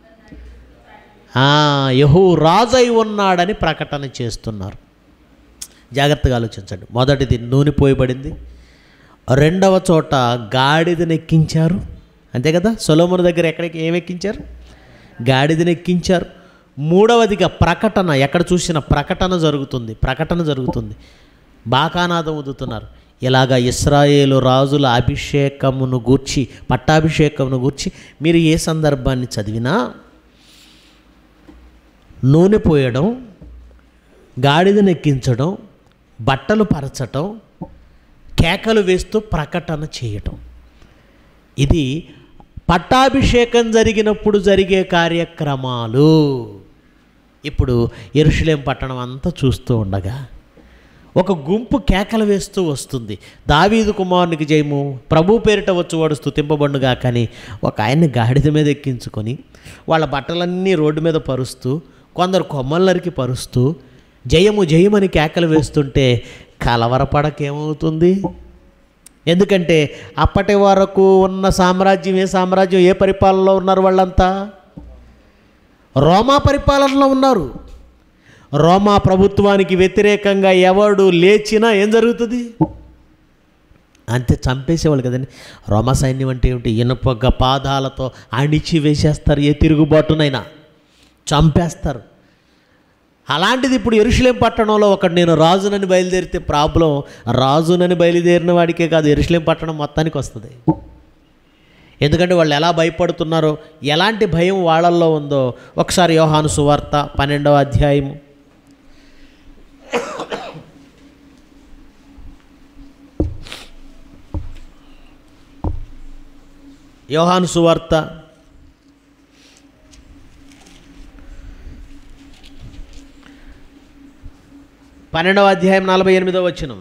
యెహూ రాజు అయి ఉన్నాడని ప్రకటన చేస్తున్నారు. జాగ్రత్తగా ఆలోచించండి. మొదటిది నూనె పోయబడింది, రెండవ చోట గాడిదను ఎక్కించారు, అంతే కదా. సొలొమోను దగ్గర ఏమెక్కించారు? గాడిదను ఎక్కించారు. మూడవదిగా ప్రకటన, ఎక్కడ చూసిన ప్రకటన జరుగుతుంది. బాకానాదం ఊదుతున్నారు. ఇలాగా ఇశ్రాయేలు రాజుల అభిషేకమును గూర్చి, పట్టాభిషేకమును గూర్చి మీరు ఏ సందర్భాన్ని చదివినా నూనె పోయడం, గాడిదను ఎక్కించడం, బట్టలు పరచటం, కేకలు వేస్తూ ప్రకటన చేయటం, ఇది పట్టాభిషేకం జరిగినప్పుడు జరిగే కార్యక్రమాలు. ఇప్పుడు యెరూషలేం పట్టణం అంతా చూస్తూ ఉండగా ఒక గుంపు కేకలు వేస్తూ వస్తుంది. దావీదు కుమారునికి జయము, ప్రభు పేరిట వచ్చువాడు స్తుతింపబడుగా. కానీ ఒక ఆయన్ని గాడిద మీద ఎక్కించుకొని వాళ్ళ బట్టలన్నీ రోడ్డు మీద పరుస్తూ, కొందరు కొమ్మలరికి పరుస్తూ జయము జయమని కేకలు వేస్తుంటే కలవరపడకేమవుతుంది? ఎందుకంటే అప్పటి వరకు ఉన్న సామ్రాజ్యం, ఏ పరిపాలనలో ఉన్నారు? వాళ్ళంతా రోమా పరిపాలనలో ఉన్నారు. రోమా ప్రభుత్వానికి వ్యతిరేకంగా ఎవడు లేచినా ఏం జరుగుతుంది? అంతే, చంపేసేవాళ్ళు కదండి. రోమా సైన్యం అంటే ఏమిటి? ఇనుప పాదాలతో అణిచి వేసేస్తారు, ఏ తిరుగుబాటునైనా చంపేస్తారు. అలాంటిది ఇప్పుడు యెరూషలేం పట్టణంలో ఒకటి నేను రాజునని బయలుదేరితే ప్రాబ్లం, రాజునని బయలుదేరిన వాడికే కాదు, యెరూషలేం పట్టణం మొత్తానికి వస్తుంది. ఎందుకంటే వాళ్ళు ఎలా భయపడుతున్నారో, ఎలాంటి భయం వాళ్ళల్లో ఉందో ఒకసారి యోహాను సువార్త 12వ అధ్యాయము యోహాను సువార్త 12వ అధ్యాయం 48వ వచనం,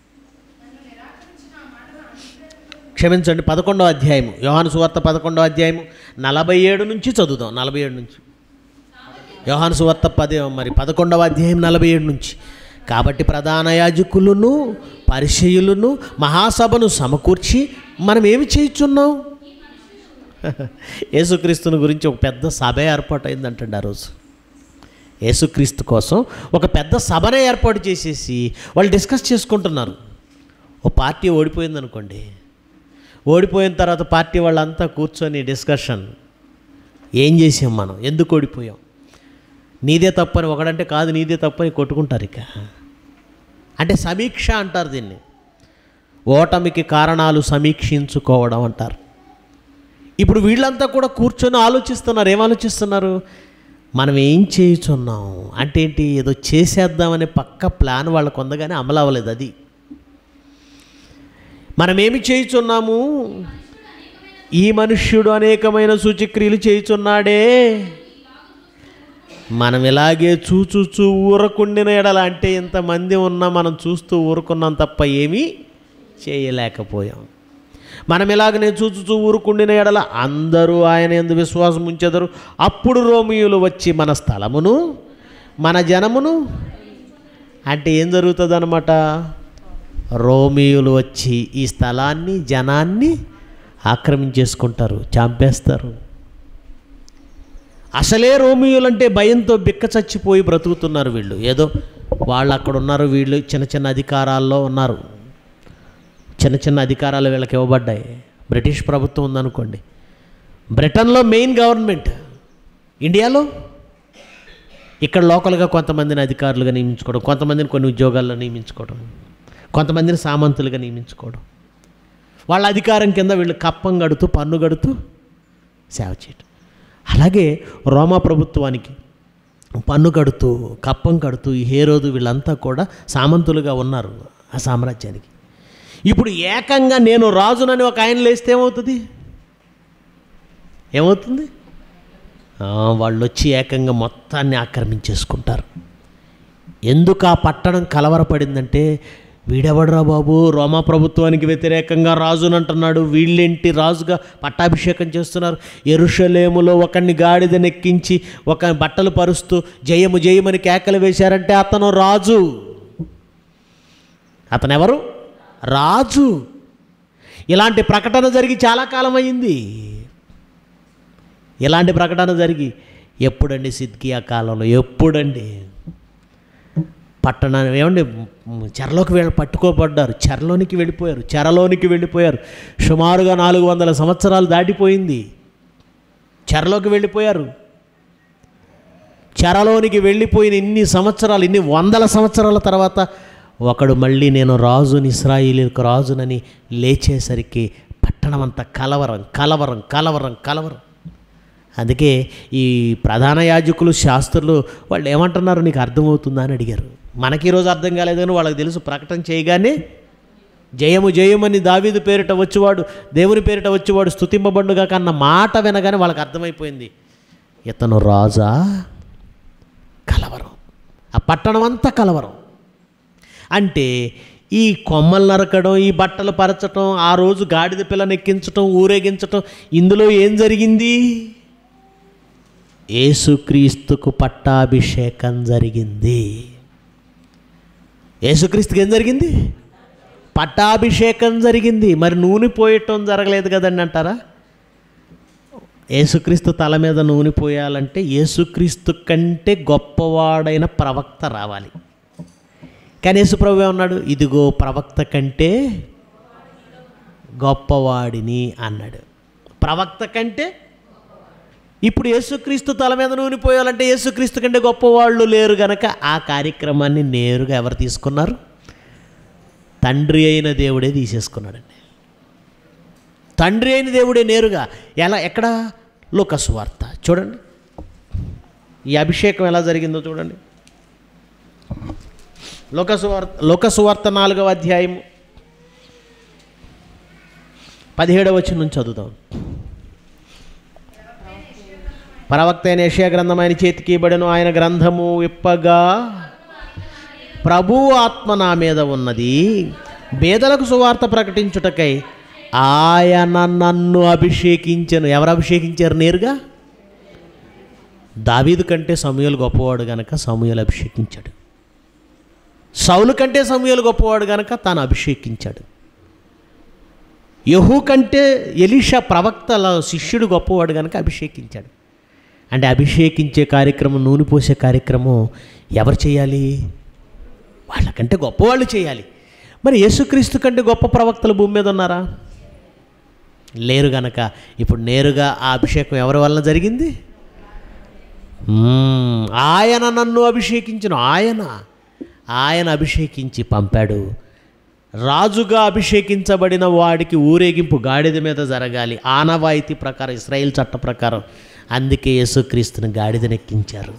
క్షమించండి 11వ అధ్యాయము, యోహాను సువార్త 11వ అధ్యాయము 47 నుంచి చదువుదాం. 47 నుంచి యోహాను సువార్త 11వ అధ్యాయం 47 నుంచి. కాబట్టి ప్రధాన యాజకులను పరిసయ్యులను మహాసభను సమకూర్చి మనం ఏమి చేయుచున్నాం? యేసుక్రీస్తుని గురించి ఒక పెద్ద సభ ఏర్పాటు అయిందంటండి. ఆ రోజు యేసుక్రీస్తు కోసం ఒక పెద్ద సభనే ఏర్పాటు చేసేసి వాళ్ళు డిస్కస్ చేసుకుంటున్నారు. ఓ పార్టీ ఓడిపోయిందనుకోండి, ఓడిపోయిన తర్వాత పార్టీ వాళ్ళంతా కూర్చొని డిస్కషన్, ఏం చేసాం మనం, ఎందుకు ఓడిపోయాం, నీదే తప్పని ఒకడంటే కాదు నీదే తప్పని కొట్టుకుంటారు. ఇక అంటే సమీక్ష అంటారు దీన్ని, ఓటమికి కారణాలు సమీక్షించుకోవడం అంటారు. ఇప్పుడు వీళ్ళంతా కూడా కూర్చొని ఆలోచిస్తున్నారు. ఏం ఆలోచిస్తున్నారు? మనం ఏం చేయుచున్నాం అంటే ఏంటి? ఏదో చేసేద్దామనే పక్క ప్లాన్ వాళ్ళకు ఉందగానే అమలు అవ్వలేదు. అది మనమేమి చేయుచున్నాము? ఈ మనుష్యుడు అనేకమైన సూచక్రియలు చేయుచున్నాడే, మనం ఇలాగే చూచూచూ ఊరకుండిన ఎడల, అంటే ఇంతమంది ఉన్నా మనం చూస్తూ ఊరుకున్నాం తప్ప ఏమీ చేయలేకపోయాం. మనం ఇలాగనే చూచూచూ ఊరుకుండిన ఎడల అందరూ ఆయన యందు విశ్వాసం ఉంచెదరు. అప్పుడు రోమియోలు వచ్చి మన స్థలమును మన జనమును, అంటే ఏం జరుగుతుంది అన్నమాట? రోమియోలు వచ్చి ఈ స్థలాన్ని జనాన్ని ఆక్రమించేసుకుంటారు, చంపేస్తారు. అసలే రోమియోలు అంటే భయంతో బిక్క చచ్చిపోయి బ్రతుకుతున్నారు వీళ్ళు. ఏదో వాళ్ళు అక్కడ ఉన్నారు, వీళ్ళు చిన్న చిన్న అధికారాల్లో ఉన్నారు. చిన్న చిన్న అధికారాలు వీళ్ళకి ఇవ్వబడ్డాయి. బ్రిటిష్ ప్రభుత్వం ఉందనుకోండి, బ్రిటన్లో మెయిన్ గవర్నమెంట్, ఇండియాలో ఇక్కడ లోకల్గా కొంతమందిని అధికారులుగా నియమించుకోవడం, కొంతమందిని కొన్ని ఉద్యోగాల్లో నియమించుకోవడం, కొంతమందిని సామంతులుగా నియమించుకోవడం, వాళ్ళ అధికారం కింద వీళ్ళు కప్పం గడుతూ పన్ను గడుతూ సేవ చేయడం. అలాగే రోమా ప్రభుత్వానికి పన్ను కడుతూ కప్పం కడుతూ ఈ హేరోదు వీళ్ళంతా కూడా సామంతులుగా ఉన్నారు ఆ సామ్రాజ్యానికి. ఇప్పుడు ఏకంగా నేను రాజునని ఒక ఆయన లేస్తే ఏమవుతుంది? ఏమవుతుంది? వాళ్ళు వచ్చి ఏకంగా మొత్తాన్ని ఆక్రమించేసుకుంటారు. ఎందుకు ఆ పట్టణం కలవరపడిందంటే, వీడెవడరా బాబు రోమా ప్రభుత్వానికి వ్యతిరేకంగా రాజుని అంటున్నాడు, వీళ్ళేంటి రాజుగా పట్టాభిషేకం చేస్తున్నారు, యెరూషలేములో ఒకడిని గాడిదనెక్కించి ఒక బట్టలు పరుస్తూ జయము జయమని కేకలు వేశారంటే అతను రాజు. అతనెవరు? రాజు. ఇలాంటి ప్రకటన జరిగి చాలా కాలం అయింది. ఇలాంటి ప్రకటన జరిగి ఎప్పుడండి? సిద్కియా కాలంలో. ఎప్పుడండి? పట్టణాన్ని ఏమండి చెరలోకి పట్టుకోబడ్డారు, చెరలోనికి వెళ్ళిపోయారు. సుమారుగా 400 సంవత్సరాలు దాటిపోయింది. చెరలోకి వెళ్ళిపోయారు. చెరలోనికి వెళ్ళిపోయిన ఇన్ని సంవత్సరాలు, ఇన్ని 100 సంవత్సరాల తర్వాత ఒకడు మళ్ళీ నేను రాజుని, ఇశ్రాయేలీయులకు రాజునని లేచేసరికి పట్టణం అంతా కలవరం. అందుకే ఈ ప్రధాన యాజకులు, శాస్త్రులు వాళ్ళు ఏమంటున్నారు నీకు అర్థమవుతుందా అని అడిగారు. మనకి ఈరోజు అర్థం కాలేదని వాళ్ళకి తెలుసు. ప్రకటన చేయగానే జయము జయమని దావీదు పేరిట వచ్చేవాడు, దేవుని పేరిట వచ్చేవాడు స్తుతింపబడుగా కన్న మాట వినగానే వాళ్ళకి అర్థమైపోయింది, ఇతను రాజా. కలవరం. ఆ పట్టణం అంతా కలవరం. అంటే ఈ కొమ్మలు నరకడం, ఈ బట్టలు పరచటం, ఆ రోజు గాడిద పిల్లని ఎక్కించటం, ఊరేగించటం, ఇందులో ఏం జరిగింది? యేసుక్రీస్తుకు పట్టాభిషేకం జరిగింది. యేసుక్రీస్తుకి ఏం జరిగింది? పట్టాభిషేకం జరిగింది. మరి నూనె పోయటం జరగలేదు కదండి అంటారా? యేసుక్రీస్తు తల మీద నూనె పోయాలంటే యేసుక్రీస్తు కంటే గొప్పవాడైన ప్రవక్త రావాలి. కానీ యేసుప్రభు ఏమన్నాడు? ఇదిగో ప్రవక్త కంటే గొప్పవాడిని అన్నాడు. ప్రవక్త కంటే. ఇప్పుడు యేసుక్రీస్తు తల మీద నూనె పోయాలంటే యేసుక్రీస్తు కంటే గొప్పవాళ్ళు లేరు గనక ఆ కార్యక్రమాన్ని నేరుగా ఎవరు తీసుకున్నారు? తండ్రి అయిన దేవుడే తీసేసుకున్నాడండి. తండ్రి అయిన దేవుడే నేరుగా. ఎక్కడ? లూకా సువార్త చూడండి. ఈ అభిషేకం ఎలా జరిగిందో చూడండి. లూకా సువార్త 4వ అధ్యాయము 17వ వచనం నుంచి చదువుదాం. ప్రవక్త అయిన యెషయా గ్రంథం ఆయన చేతికి ఇవ్వబడెను. ఆయన గ్రంథము విప్పగా ప్రభువు ఆత్మ నా మీద ఉన్నది, బేదలకు సువార్త ప్రకటించుటకై ఆయన నన్ను అభిషేకించెను. ఎవరు అభిషేకించారు? నేరుగా దావీదు కంటే సమూయేలు గొప్పవాడు గనక సమూయేలు అభిషేకించాడు. సౌలు కంటే సమూయేలు గొప్పవాడు గనక తాను అభిషేకించాడు. యెహూ కంటే ఎలీషా ప్రవక్తల శిష్యుడు గొప్పవాడు కనుక అభిషేకించాడు. అంటే అభిషేకించే కార్యక్రమం, నూనె పోసే కార్యక్రమం ఎవరు చేయాలి? వాళ్ళకంటే గొప్పవాళ్ళు చేయాలి. మరి యేసుక్రీస్తు కంటే గొప్ప ప్రవక్తలు భూమి మీద ఉన్నారా? లేరు గనక ఇప్పుడు నేరుగా ఆ అభిషేకం ఎవరి వలన జరిగింది? ఆయన నన్ను అభిషేకించిన ఆయన అభిషేకించి పంపాడు. రాజుగా అభిషేకించబడిన వాడికి ఊరేగింపు గాడిద మీద జరగాలి, ఆనవాయితీ ప్రకారం, ఇశ్రాయేల్ చట్ట ప్రకారం. అందుకే యేసుక్రీస్తుని గాడిదనెక్కించారు.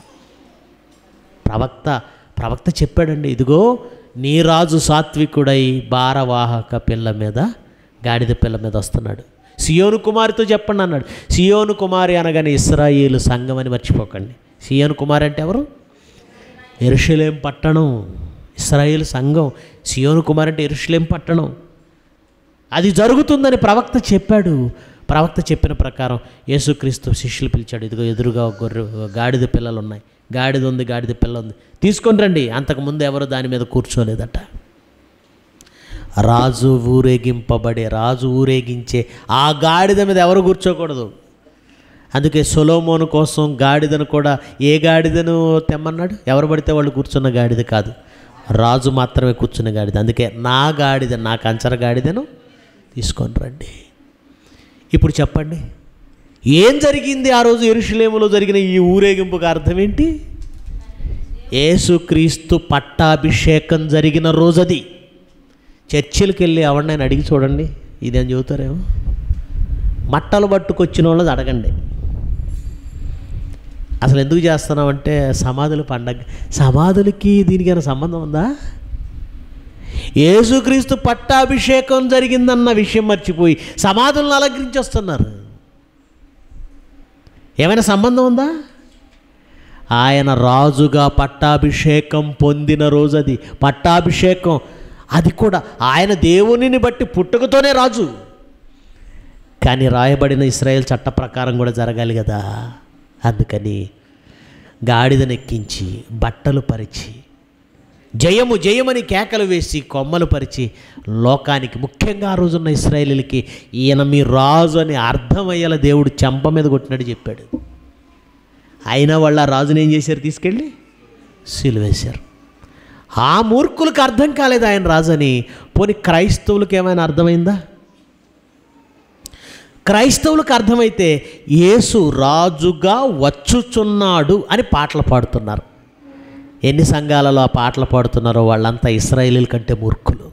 ప్రవక్త చెప్పాడండి, ఇదిగో నీ రాజు సాత్వికుడై భారవాహక పిల్ల మీద, గాడిద పిల్ల మీద వస్తున్నాడు. సియోను కుమారితో చెప్పండి అన్నాడు. సియోను కుమారి అనగానే ఇశ్రాయేలు సంఘం అని మర్చిపోకండి. సియోను కుమారి అంటే ఎవరు? యెరూషలేం పట్టణం, ఇశ్రాయేలు సంఘం. సియోను కుమారి అంటే యెరూషలేం పట్టణం. అది జరుగుతుందని ప్రవక్త చెప్పాడు. ప్రవక్త చెప్పిన ప్రకారం యేసుక్రీస్తు శిష్యులు పిలిచాడు. ఇదిగో ఎదురుగా గాడిద పిల్లలు ఉన్నాయి, గాడిద ఉంది, గాడిద పిల్ల ఉంది, తీసుకొని రండి. అంతకుముందు ఎవరు దాని మీద కూర్చోలేదట. రాజు ఊరేగించే ఆ గాడిద మీద ఎవరు కూర్చోకూడదు. అందుకే సొలొమోను కోసం గాడిదను కూడా, ఏ గాడిదను తెమ్మన్నాడు? ఎవరు పడితే వాళ్ళు కూర్చున్న గాడిద కాదు, రాజు మాత్రమే కూర్చున్న గాడిద. అందుకే నా గాడిద, నా కంచర గాడిదను తీసుకొని రండి. ఇప్పుడు చెప్పండి, ఏం జరిగింది ఆ రోజు యెరూషలేములో జరిగిన ఈ ఊరేగింపుకు అర్థం ఏంటి? యేసుక్రీస్తు పట్టాభిషేకం జరిగిన రోజు అది. చర్చిలకు వెళ్ళి ఎవరినైనా అడిగి చూడండి, ఇదేం చెబుతారేమో. మట్టలు పట్టుకొచ్చిన వాళ్ళది అడగండి, అసలు ఎందుకు చేస్తున్నామంటే సమాధుల పండగ. సమాధులకి దీనికైనా సంబంధం ఉందా? యేసుక్రీస్తు పట్టాభిషేకం జరిగిందన్న విషయం మర్చిపోయి సమాధులను అలంకరించి వస్తున్నారు. ఏమైనా సంబంధం ఉందా? ఆయన రాజుగా పట్టాభిషేకం పొందిన రోజు అది. పట్టాభిషేకం అది కూడా ఆయన దేవునిని బట్టి పుట్టుకతోనే రాజు. కానీ రాయబడిన ఇశ్రాయేల్ చట్ట ప్రకారం కూడా జరగాలి కదా. అందుకని గాడిదనెక్కించి బట్టలు పరిచి జయము జయమని కేకలు వేసి కొమ్మలు పరిచి లోకానికి, ముఖ్యంగా ఆ రోజున్న ఇశ్రాయేలీలకి ఈయన మీ రాజు అని అర్థమయ్యేలా దేవుడు చెంప మీద కొట్టినట్టు చెప్పాడు. అయినా వాళ్ళ రాజుని ఏం చేశారు? తీసుకెళ్ళి సిలువేశారు. ఆ మూర్ఖులకు అర్థం కాలేదు ఆయన రాజని. పోనీ క్రైస్తవులకు ఏమైనా అర్థమైందా? క్రైస్తవులకు అర్థమైతే యేసు రాజుగా వచ్చుచున్నాడు అని పాటలు పాడుతున్నారు. ఎన్ని సంఘాలలో ఆ పాటలు పాడుతున్నారో వాళ్ళంతా ఇశ్రాయేలీల కంటే మూర్ఖులు.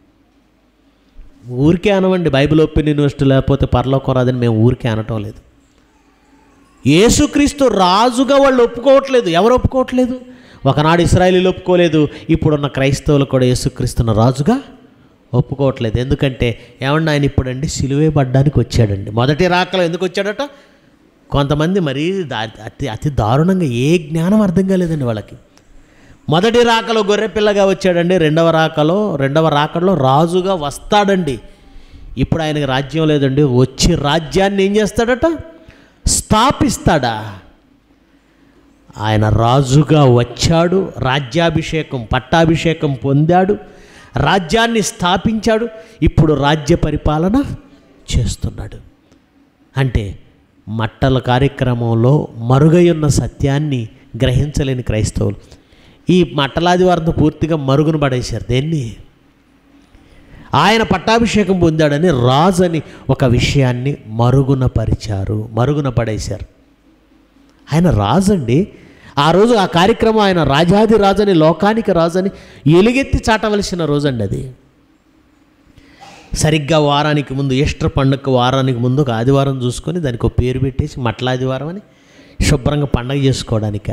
ఊరికే అనవండి, బైబిల్ ఓపెన్ యూనివర్సిటీ లేకపోతే పరలోకం రాదని మేము ఊరికే అనటం లేదు. యేసుక్రీస్తు రాజుగా వాళ్ళు ఒప్పుకోవట్లేదు. ఎవరు ఒప్పుకోవట్లేదు? ఒకనాడు ఇశ్రాయేలీలు ఒప్పుకోలేదు, ఇప్పుడున్న క్రైస్తవులు కూడా యేసుక్రీస్తున్న రాజుగా ఒప్పుకోవట్లేదు. ఎందుకంటే ఏమన్నా ఆయన ఇప్పుడండి సిలువే పడ్డానికి వచ్చాడండి. మొదటి రాకలో ఎందుకు వచ్చాడట? కొంతమంది మరీ అతి దారుణంగా, ఏ జ్ఞానం అర్థం కాలేదండి వాళ్ళకి. మొదటి రాకలో గొర్రెపిల్లగా వచ్చాడండి, రెండవ రాకడలో రాజుగా వస్తాడండి. ఇప్పుడు ఆయనకి రాజ్యం లేదండి, వచ్చి రాజ్యాన్ని ఏం చేస్తాడట? స్థాపిస్తాడా? ఆయన రాజుగా వచ్చాడు, రాజ్యాభిషేకం పట్టాభిషేకం పొందాడు, రాజ్యాన్ని స్థాపించాడు, ఇప్పుడు రాజ్య పరిపాలన చేస్తున్నాడు. అంటే మట్టల కార్యక్రమంలో మరుగైన సత్యాన్ని గ్రహించలేని క్రైస్తవులు ఈ మట్టలాదివారంతో పూర్తిగా మరుగున పడేశారు. దేన్ని? ఆయన పట్టాభిషేకం పొందాడని, రాజని ఒక విషయాన్ని మరుగున పడేశారు. ఆయన రాజండి. ఆ రోజు ఆ కార్యక్రమం ఆయన రాజాది రాజని, లోకానికి రాజని ఎలుగెత్తి చాటవలసిన రోజండి అది. సరిగ్గా వారానికి ముందు, ఈస్టర్ పండుగ వారానికి ముందు ఒక ఆదివారం చూసుకొని దానికి ఒక పేరు పెట్టేసి మట్టలాదివారం అని శుభ్రంగా పండగ చేసుకోవడానిక.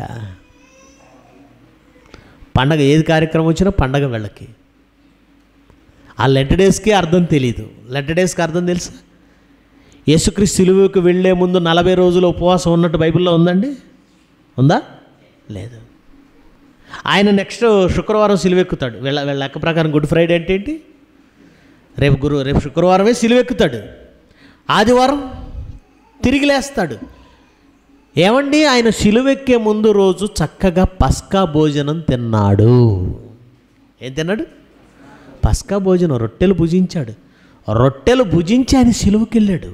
పండగ ఏది కార్యక్రమం వచ్చినా పండగ వెళ్ళకి. ఆ లెంట్ డేస్కి అర్థం తెలీదు. లెంట్ డేస్కి అర్థం తెలుసా? యేసుక్రీస్తు సిలువకు వెళ్ళే ముందు 40 రోజులు ఉపవాసం ఉన్నట్టు బైబిల్లో ఉందండి? ఉందా? లేదు. ఆయన నెక్స్ట్ శుక్రవారం సిలువెక్కుతాడు. వీళ్ళ లెక్క ప్రకారం గుడ్ ఫ్రైడే అంటే ఏంటి? రేపు శుక్రవారమే సిలువెక్కుతాడు, ఆదివారం తిరిగి లేస్తాడు. ఏమండి, ఆయన సిలువెక్కే ముందు రోజు చక్కగా పస్కా భోజనం తిన్నాడు. ఏం తిన్నాడు? పస్కా భోజనం, రొట్టెలు భుజించాడు. రొట్టెలు భుజించి ఆయన సిలువకి వెళ్ళాడు,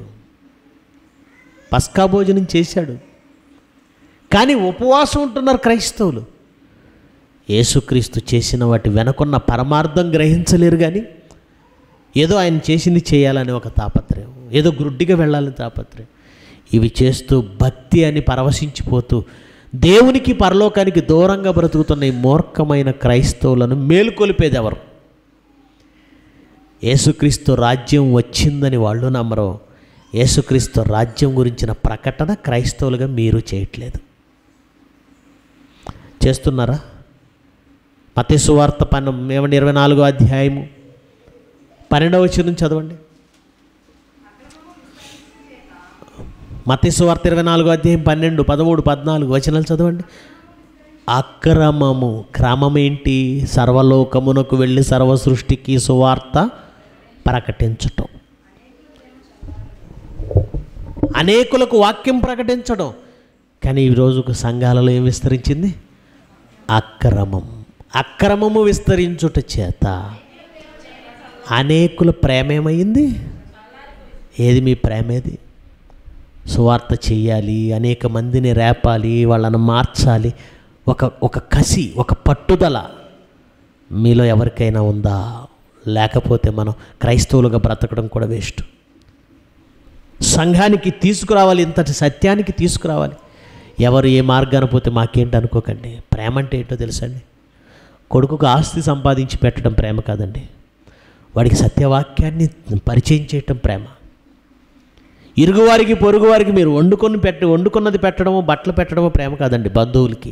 పస్కా భోజనం చేశాడు. కానీ ఉపవాసం ఉంటున్నారు క్రైస్తవులు. యేసుక్రీస్తు చేసిన వాటి వెనకున్న పరమార్థం గ్రహించలేరు. కానీ ఏదో ఆయన చేసింది చేయాలని ఒక తాపత్రయం, ఏదో గ్రుడ్డిగా వెళ్ళాలని తాపత్రయం, ఇవి చేస్తూ భక్తి అని పరవశించిపోతూ దేవునికి పరలోకానికి దూరంగా బ్రతుకుతున్న ఈ మూర్ఖమైన క్రైస్తవులను మేలుకొలిపేది ఎవరు? యేసుక్రీస్తు రాజ్యం వచ్చిందని వాళ్ళు నమ్మరు. యేసుక్రీస్తు రాజ్యం గురించిన ప్రకటన క్రైస్తవులుగా మీరు చేయట్లేదు. చేస్తున్నారా? మత్తయి సువార్త 24వ అధ్యాయము 12వ వచనం చదవండి. మత్తయి సువార్త 24వ అధ్యాయం 12, 13, 14 వచనాలు చదవండి. అక్రమము, క్రమం ఏంటి? సర్వలోకమునకు వెళ్ళి సర్వ సృష్టికి సువార్త ప్రకటించటం, అనేకులకు వాక్యం ప్రకటించడం. కానీ ఈరోజు సంఘాలలో ఏం విస్తరించింది? అక్రమము విస్తరించుట చేత అనేకుల ప్రేమ ఏమైంది? ఏది మీ ప్రేమ? ఏది? సువార్త చెయ్యాలి, అనేక మందిని రేపాలి, వాళ్ళను మార్చాలి, ఒక కసి, ఒక పట్టుదల మీలో ఎవరికైనా ఉందా? లేకపోతే మనం క్రైస్తవులుగా బ్రతకడం కూడా వేస్ట్. సంఘానికి తీసుకురావాలి, ఇంతటి సత్యానికి తీసుకురావాలి. ఎవరు ఏ మార్గాన పోతే మాకేంటి అనుకోకండి. ప్రేమ అంటే ఏంటో తెలుసండి? కొడుకుకు ఆస్తి సంపాదించి పెట్టడం ప్రేమ కాదండి, వాడికి సత్యవాక్యాన్ని పరిచయం చేయటం ప్రేమ. ఇరుగువారికి పొరుగువారికి మీరు వండుకున్నది పెట్టడమో బట్టలు పెట్టడమో ప్రేమ కాదండి. బంధువులకి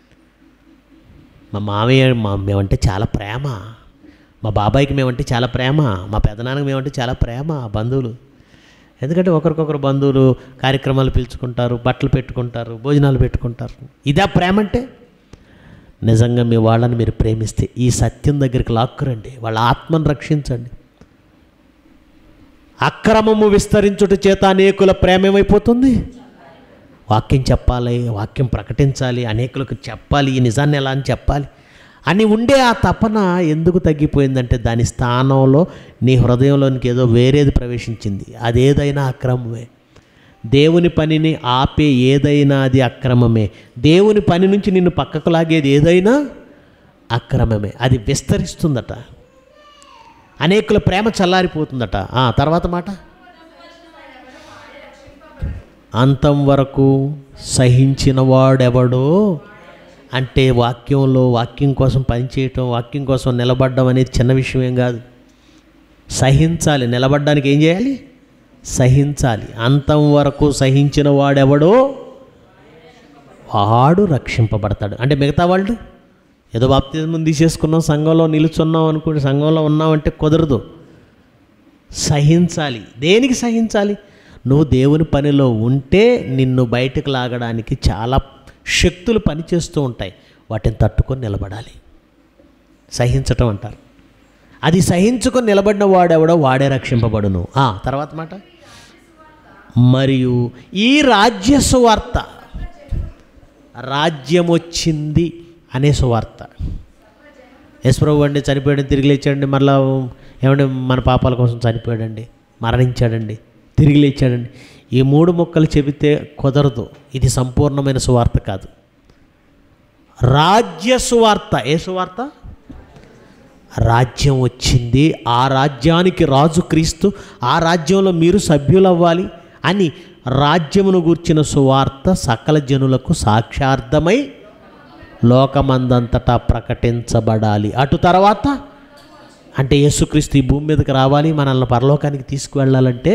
మా మామయ్య మేమంటే చాలా ప్రేమ, మా బాబాయికి మేమంటే చాలా ప్రేమ, మా పెదనాన్నకి మేమంటే చాలా ప్రేమ. బంధువులు ఎందుకంటే ఒకరికొకరు బంధువులు కార్యక్రమాలు పిలుచుకుంటారు, బట్టలు పెట్టుకుంటారు, భోజనాలు పెట్టుకుంటారు. ఇదా ప్రేమ అంటే? నిజంగా మీ వాళ్ళని మీరు ప్రేమిస్తే ఈ సత్యం దగ్గరికి లాక్కురండి, వాళ్ళ ఆత్మను రక్షించండి. అక్రమము విస్తరించుట చేత అనేకుల ప్రేమ ఏమైపోతుంది? వాక్యం చెప్పాలి, వాక్యం ప్రకటించాలి, అనేకులకు చెప్పాలి, ఈ నిజాన్ని ఎలా అని చెప్పాలి అని ఉండే ఆ తపన ఎందుకు తగ్గిపోయిందంటే దాని స్థానంలో నీ హృదయంలోనికి ఏదో వేరేది ప్రవేశించింది. అదేదైనా అక్రమమే. దేవుని పనిని ఆపే ఏదైనా అది అక్రమమే. దేవుని పని నుంచి నిన్ను పక్కకు లాగేది ఏదైనా అక్రమమే. అది విస్తరిస్తుందట, అనేకుల ప్రేమ చల్లారిపోతుందట. తర్వాత మాట, అంతం వరకు సహించిన వాడెవడో. అంటే వాక్యం కోసం పనిచేయటం, వాక్యం కోసం నిలబడడం అనేది చిన్న విషయం కాదు. సహించాలి. నిలబడడానికి ఏం చేయాలి? సహించాలి. అంతం వరకు సహించిన వాడెవడో వాడు రక్షింపబడతాడు. అంటే మిగతా వాళ్ళు ఏదో బాప్తిజం తీసేసుకున్నాం, సంఘంలో నిలుచున్నాం అనుకుంటే, సంఘంలో ఉన్నామంటే కుదరదు. సహించాలి. దేనికి సహించాలి? నువ్వు దేవుని పనిలో ఉంటే నిన్ను బయటకు లాగడానికి చాలా శక్తులు పనిచేస్తూ ఉంటాయి. వాటిని తట్టుకొని నిలబడాలి. సహించటం అంటారు. అది సహించుకొని నిలబడిన వాడెవడో వాడే రక్షింపబడును. తర్వాత మాట, మరియు ఈ రాజ్య సువార్త, రాజ్యం వచ్చింది అనే సువార్త. యేసుప్రభు అండి చనిపోయాడు, తిరిగి లేచాడండి, మరలా ఏమంటే మన పాపాల కోసం చనిపోయాడండి, మరణించాడండి, తిరిగి లేచాడండి. ఈ 3 ముక్కలు చెబితే కుదరదు. ఇది సంపూర్ణమైన సువార్త కాదు. రాజ్య సువార్త. ఏ సువార్త? రాజ్యం వచ్చింది, ఆ రాజ్యానికి రాజు క్రీస్తు, ఆ రాజ్యంలో మీరు సభ్యులవ్వాలి అని రాజ్యమును గూర్చిన సువార్త సకల జనులకు సాక్షార్థమై లోకమందంతటా ప్రకటించబడాలి. అటు తర్వాత అంటే యేసుక్రీస్తు ఈ భూమి మీదకి రావాలి, మనల్ని పరలోకానికి తీసుకువెళ్ళాలంటే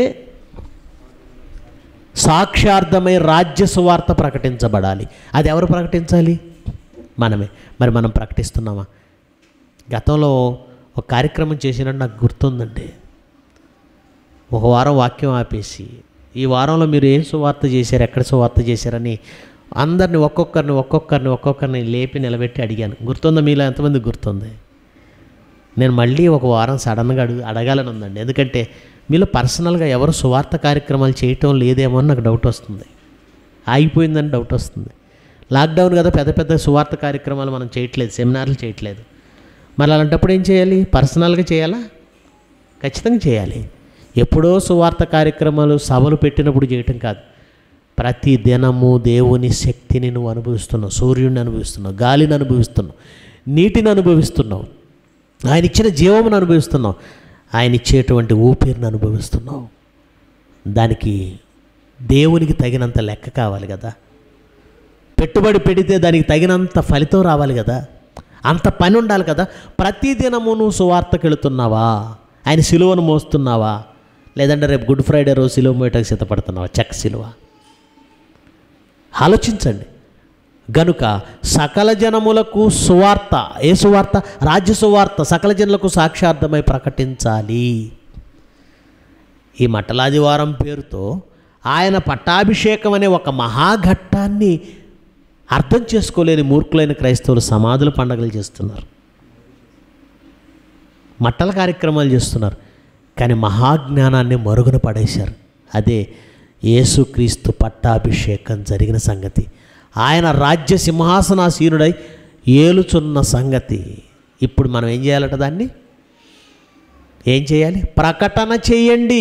సాక్షార్థమై రాజ్య సువార్త ప్రకటించబడాలి. అది ఎవరు ప్రకటించాలి? మనమే. మరి మనం ప్రకటిస్తున్నామా? గతంలో ఒక కార్యక్రమం చేసినట్టు నాకు గుర్తుందండి. ఒక వారం వాక్యం ఆపేసి, ఈ వారంలో మీరు ఏం సువార్త చేశారు, ఎక్కడ సువార్త చేశారని అందరిని ఒక్కొక్కరిని లేపి నిలబెట్టి అడిగాను. గుర్తుందా? మీలో ఎంతమంది గుర్తుంది? నేను మళ్ళీ ఒక వారం సడన్గా అడగాలని ఉందండి. ఎందుకంటే మీలో పర్సనల్గా ఎవరు సువార్త కార్యక్రమాలు చేయటం లేదేమో అని నాకు డౌట్ వస్తుంది. ఆగిపోయిందని డౌట్ వస్తుంది. లాక్డౌన్ కదా, పెద్ద సువార్త కార్యక్రమాలు మనం చేయట్లేదు, సెమినార్లు చేయట్లేదు. మరి అలాంటప్పుడు ఏం చేయాలి? పర్సనల్గా చేయాలా? ఖచ్చితంగా చేయాలి. ఎప్పుడో సువార్త కార్యక్రమాలు సభలు పెట్టినప్పుడు చేయటం కాదు. ప్రతి దినము దేవుని శక్తిని నువ్వు అనుభవిస్తున్నావు. సూర్యుడిని అనుభవిస్తున్నావు, గాలిని అనుభవిస్తున్నావు, నీటిని అనుభవిస్తున్నావు, ఆయన ఇచ్చిన జీవమును అనుభవిస్తున్నావు, ఆయన ఇచ్చేటువంటి ఊపిరిని అనుభవిస్తున్నావు. దానికి దేవునికి తగినంత లెక్క కావాలి కదా. పెట్టుబడి పెడితే దానికి తగినంత ఫలితం రావాలి కదా. అంత పని ఉండాలి కదా. ప్రతిదినము నువ్వు సువార్తకు వెళుతున్నావా? ఆయన సిలువను మోస్తున్నావా? లేదంటే రేపు గుడ్ ఫ్రైడే రోజు సిలువ మోయటకు సిద్ధపడుతున్నావా? చెక్క సిలువ. ఆలోచించండి. గనుక సకల జనములకు సువార్త. ఏ సువార్త? రాజ్య సువార్త సకల జనులకు సాక్షార్థమై ప్రకటించాలి. ఈ మట్టలాదివారం పేరుతో ఆయన పట్టాభిషేకం అనే ఒక మహాఘట్టాన్ని అర్థం చేసుకోలేని మూర్ఖులైన క్రైస్తవులు సమాధుల పండుగలు చేస్తున్నారు, మట్టల కార్యక్రమాలు చేస్తున్నారు. కానీ మహాజ్ఞానాన్ని మరుగున పడేశారు. అదే యేసుక్రీస్తు పట్టాభిషేకం జరిగిన సంగతి, ఆయన రాజ్య సింహాసనాసీనుడై ఏలుచున్న సంగతి. ఇప్పుడు మనం ఏం చేయాలట? దాన్ని ఏం చేయాలి? ప్రకటన చేయండి.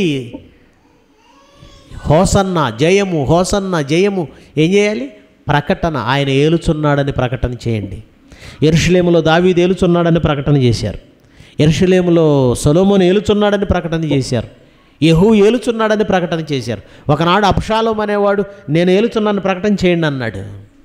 హోసన్న జయము, హోసన్న జయము. ఏం చేయాలి? ప్రకటన. ఆయన ఏలుచున్నాడని ప్రకటన చేయండి. యెరూషలేములో దావీదు ఏలుచున్నాడని ప్రకటన చేశారు. యెరూషలేములో సొలొమోను ఏలుచున్నాడని ప్రకటన చేశారు. యెహూ ఏలుచున్నాడని ప్రకటన చేశారు. ఒకనాడు అబ్షాలోము అనేవాడు నేను ఏలుచున్నాను ప్రకటన చేయండి అన్నాడు.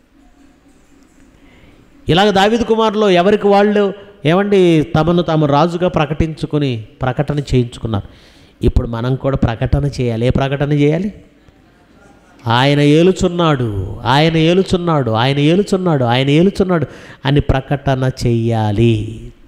ఇలాగ దావీదు కుమారులో ఎవరికి వాళ్ళు ఏమండి తమను తాము రాజుగా ప్రకటించుకొని ప్రకటన చేయించుకున్నారు. ఇప్పుడు మనం కూడా ప్రకటన చేయాలి. ఏ ప్రకటన చేయాలి? ఆయన ఏలుచున్నాడు, ఆయన ఏలుచున్నాడు, ఆయన ఏలుచున్నాడు, ఆయన ఏలుచున్నాడు అని ప్రకటన చెయ్యాలి.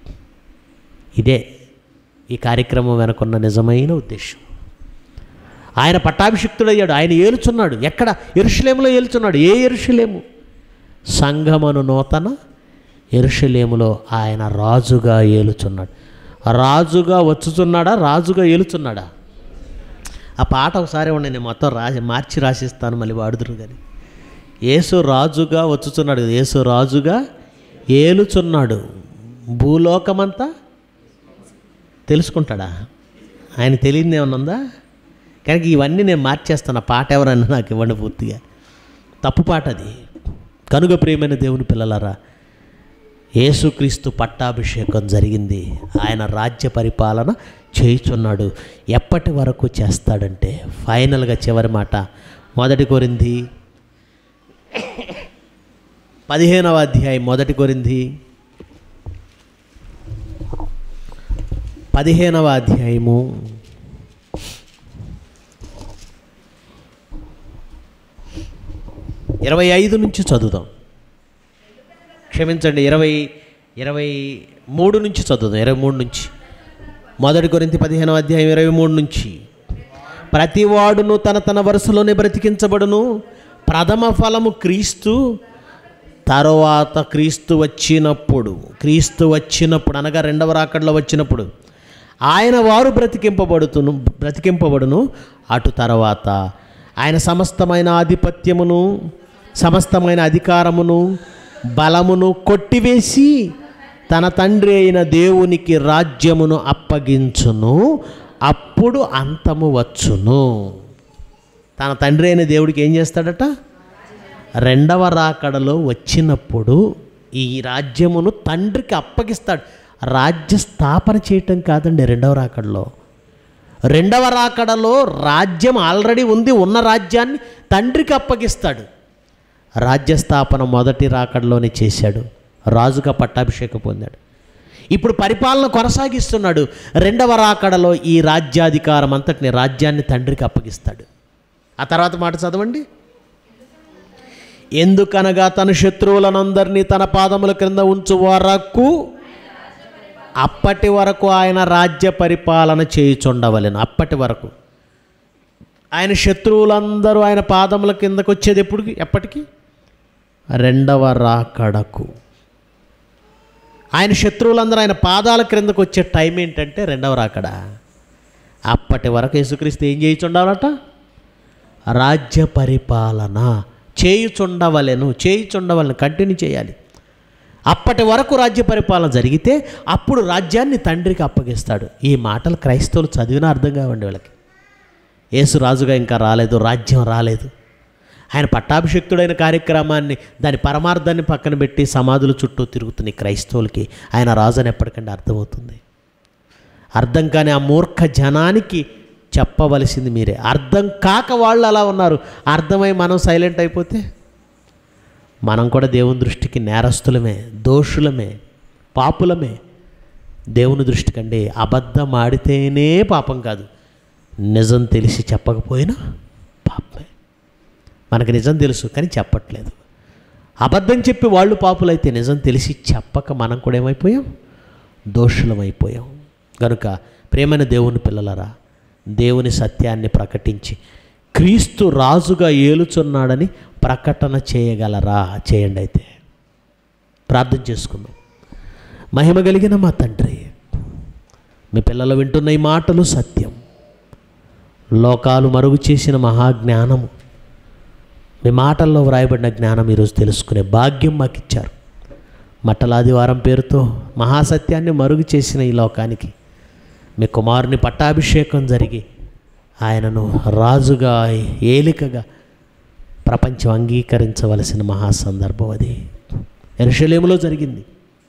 ఇదే ఈ కార్యక్రమం వెనుకున్న నిజమైన ఉద్దేశం. ఆయన పట్టాభిషిక్తుడయ్యాడు. ఆయన ఏలుచున్నాడు. ఎక్కడ? యెరూషలేములో ఏలుచున్నాడు. ఏ యెరూషలేము? సంఘమును నూతన యెరూషలేములో ఆయన రాజుగా ఏలుచున్నాడు. రాజుగా వచ్చుచున్నాడా? రాజుగా ఏలుచున్నాడా? ఆ పాట ఒకసారి ఉండి నేను మొత్తం మార్చి రాసిస్తాను, మళ్ళీ వాడుదురు కానీ. యేసు రాజుగా వచ్చుచున్నాడు. యేసు రాజుగా ఏలుచున్నాడు. భూలోకమంతా తెలుసుకుంటాడా? ఆయన తెలియదు ఏమన్నా ఉందా? కనుక ఇవన్నీ నేను మార్చేస్తాను. ఆ పాట ఎవరన్నా నాకు ఇవ్వండి పూర్తిగా. తప్పు పాట అది. కనుక ప్రియమైన దేవుని పిల్లలారా, యేసుక్రీస్తు పట్టాభిషేకం జరిగింది. ఆయన రాజ్య పరిపాలన చేయుచున్నాడు. ఎప్పటి వరకు చేస్తాడంటే, ఫైనల్గా చివరి మాట 1 కొరింథీ 15వ అధ్యాయం. 1 కొరింథీ 15వ అధ్యాయము 25 నుంచి చదువుదాం. క్షమించండి, 23 నుంచి చదువుదాం. 23 నుంచి. 1 కొరింథీ 15వ అధ్యాయం 23 నుంచి. ప్రతివాడును తన తన వరుసలోనే బ్రతికించబడును. ప్రథమ ఫలము క్రీస్తు, తరువాత క్రీస్తు వచ్చినప్పుడు అనగా రెండవ రాకడలో వచ్చినప్పుడు ఆయన వారు బ్రతికింపబడును. అటు తర్వాత ఆయన సమస్తమైన ఆధిపత్యమును, సమస్తమైన అధికారమును, బలమును కొట్టివేసి తన తండ్రి అయిన దేవునికి రాజ్యమును అప్పగించును. అప్పుడు అంతము వచ్చును. తన తండ్రి అయిన దేవుడికి ఏం చేస్తాడట? రెండవ రాకడలో వచ్చినప్పుడు ఈ రాజ్యమును తండ్రికి అప్పగిస్తాడు. రాజ్య స్థాపన చేయటం కాదండి. రెండవ రాకడలో రాజ్యం ఆల్రెడీ ఉంది. ఉన్న రాజ్యాన్ని తండ్రికి అప్పగిస్తాడు. రాజ్యస్థాపన మొదటి రాకడలోనే చేశాడు. రాజుగా పట్టాభిషేకం పొందాడు. ఇప్పుడు పరిపాలన కొనసాగిస్తున్నాడు. రెండవ రాకడలో ఈ రాజ్యాధికారం అంతటిని, రాజ్యాన్ని తండ్రికి అప్పగిస్తాడు. ఆ తర్వాత మాట చదవండి. ఎందుకనగా తన శత్రువులనందరినీ తన పాదముల క్రింద ఉంచు వరకు, అప్పటి వరకు ఆయన రాజ్య పరిపాలన చేయుచుండవలెను. అప్పటి వరకు ఆయన శత్రువులందరూ ఆయన పాదముల కిందకు వచ్చేది ఎప్పటికి? రెండవ రాకడకు. ఆయన శత్రువులందరూ ఆయన పాదాల క్రిందకు వచ్చే టైం ఏంటంటే రెండవ రాకడ. అప్పటి వరకు యేసుక్రీస్తు ఏం చేయుచుండాలట? రాజ్య పరిపాలన చేయుచుండవలెను. కంటిన్యూ చేయాలి. అప్పటి వరకు రాజ్య పరిపాలన జరిగితే అప్పుడు రాజ్యాన్ని తండ్రికి అప్పగిస్తాడు. ఈ మాటలు క్రైస్తవులు చదివినా అర్థం కావండి వీళ్ళకి. యేసు రాజుగా ఇంకా రాలేదు, రాజ్యం రాలేదు. ఆయన పట్టాభిషిక్తుడైన కార్యక్రమాన్ని, దాని పరమార్థాన్ని పక్కన పెట్టి సమాధుల చుట్టూ తిరుగుతున్న క్రైస్తవులకి ఆయన రాజు అని ఎప్పటికంటే అర్థమవుతుంది. అర్థం కాని ఆ మూర్ఖ జనానికి చెప్పవలసింది మీరే. అర్థం కాక వాళ్ళు అలా ఉన్నారు. అర్థమై మనం సైలెంట్ అయిపోతే మనం కూడా దేవుని దృష్టికి నేరస్తులమే, దోషులమే, పాపులమే. దేవుని దృష్టికండి అబద్ధం ఆడితేనే పాపం కాదు, నిజం తెలిసి చెప్పకపోయినా పాపమే. మనకు నిజం తెలుసు కానీ చెప్పట్లేదు. అబద్ధం చెప్పి వాళ్ళు పాపులైతే నిజం తెలిసి చెప్పక మనం కూడా ఏమైపోయాం? దోషులమైపోయాం. కనుక ప్రేమైన దేవుని పిల్లలరా, దేవుని సత్యాన్ని ప్రకటించి క్రీస్తు రాజుగా ఏలుచున్నాడని ప్రకటన చేయగలరా? చేయండి. అయితే ప్రార్థన చేసుకుందాం. మహిమ కలిగిన మా తండ్రి, మీ పిల్లలు వింటున్న ఈ మాటలు సత్యం. లోకాలు మరుగు చేసిన మహాజ్ఞానము, మీ మాటల్లో వ్రాయబడిన జ్ఞానం ఈరోజు తెలుసుకునే భాగ్యం మాకు ఇచ్చారు. మట్టలాదివారం పేరుతో మహాసత్యాన్ని మరుగు చేసిన ఈ లోకానికి మీ కుమారుని పట్టాభిషేకం జరిగి ఆయనను రాజుగా, ఏలికగా ప్రపంచం అంగీకరించవలసిన మహాసందర్భం అది యెరూషలేములో జరిగింది.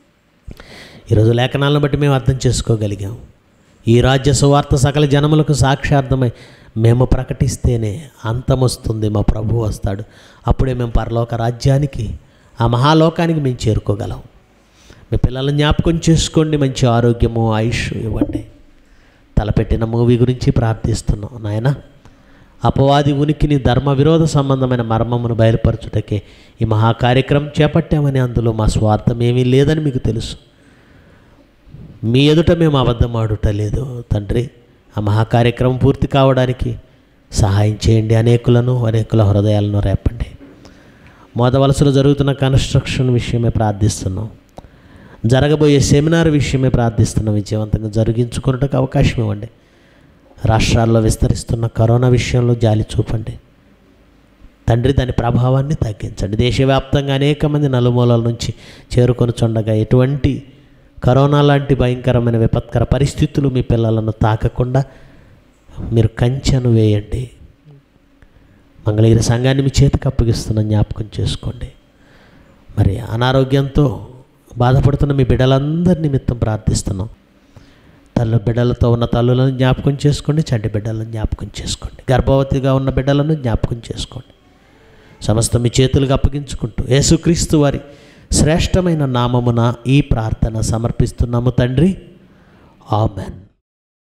ఈరోజు లేఖనాలను బట్టి మేము అర్థం చేసుకోగలిగాం. ఈ రాజ్య సువార్త సకల జనములకు సాక్షార్థమై మేము ప్రకటిస్తేనే అంతమొస్తుంది, మా ప్రభువు వస్తాడు. అప్పుడే మేము పరలోక రాజ్యానికి, ఆ మహాలోకానికి మేము చేరుకోగలం. మీ పిల్లలను జ్ఞాపకం చేసుకోండి, మంచి ఆరోగ్యము, ఆయుష్ ఇవ్వండి. తలపెట్టిన మూవీ గురించి ప్రార్థిస్తున్నాం నాయన. అపవాది ఉనికిని, ధర్మ విరోధ సంబంధమైన మర్మమును బయలుపరచుటకే ఈ మహాకార్యక్రమం చేపట్టామని, అందులో మా స్వార్థం ఏమీ లేదని మీకు తెలుసు. మీ ఎదుట మేము అబద్ధం ఆడుట లేదు తండ్రి. ఆ మహాకార్యక్రమం పూర్తి కావడానికి సహాయం చేయండి. అనేకుల హృదయాలను రేపండి. మోదవలసలో జరుగుతున్న కన్స్ట్రక్షన్ విషయమే ప్రార్థిస్తున్నాం. జరగబోయే సెమినార్ విషయమే ప్రార్థిస్తున్నాం. విజయవంతంగా జరిగించుకున్నట్టుకు అవకాశం ఇవ్వండి. రాష్ట్రాల్లో విస్తరిస్తున్న కరోనా విషయంలో జాలి చూపండి తండ్రి. దాని ప్రభావాన్ని తగ్గించండి. దేశవ్యాప్తంగా అనేక మంది నలుమూలల నుంచి చేరుకొనుచుండగా ఎటువంటి కరోనా లాంటి భయంకరమైన విపత్కర పరిస్థితులు మీ పిల్లలను తాకకుండా మీరు కంచెను వేయండి. మంగళగిరి సంఘాన్ని మీ చేతికి అప్పగిస్తున్న జ్ఞాపకం చేసుకోండి. మరి అనారోగ్యంతో బాధపడుతున్న మీ బిడ్డలందరి నిమిత్తం ప్రార్థిస్తున్నాం. బిడ్డలతో ఉన్న తల్లులను జ్ఞాపకం చేసుకోండి. చంటి బిడ్డలను జ్ఞాపకం చేసుకోండి. గర్భవతిగా ఉన్న బిడ్డలను జ్ఞాపకం చేసుకోండి. సమస్త మీ చేతులకు అప్పగించుకుంటూ యేసుక్రీస్తు వారి శ్రేష్టమైన నామమున ఈ ప్రార్థన సమర్పిస్తున్నాము తండ్రి. ఆమెన్.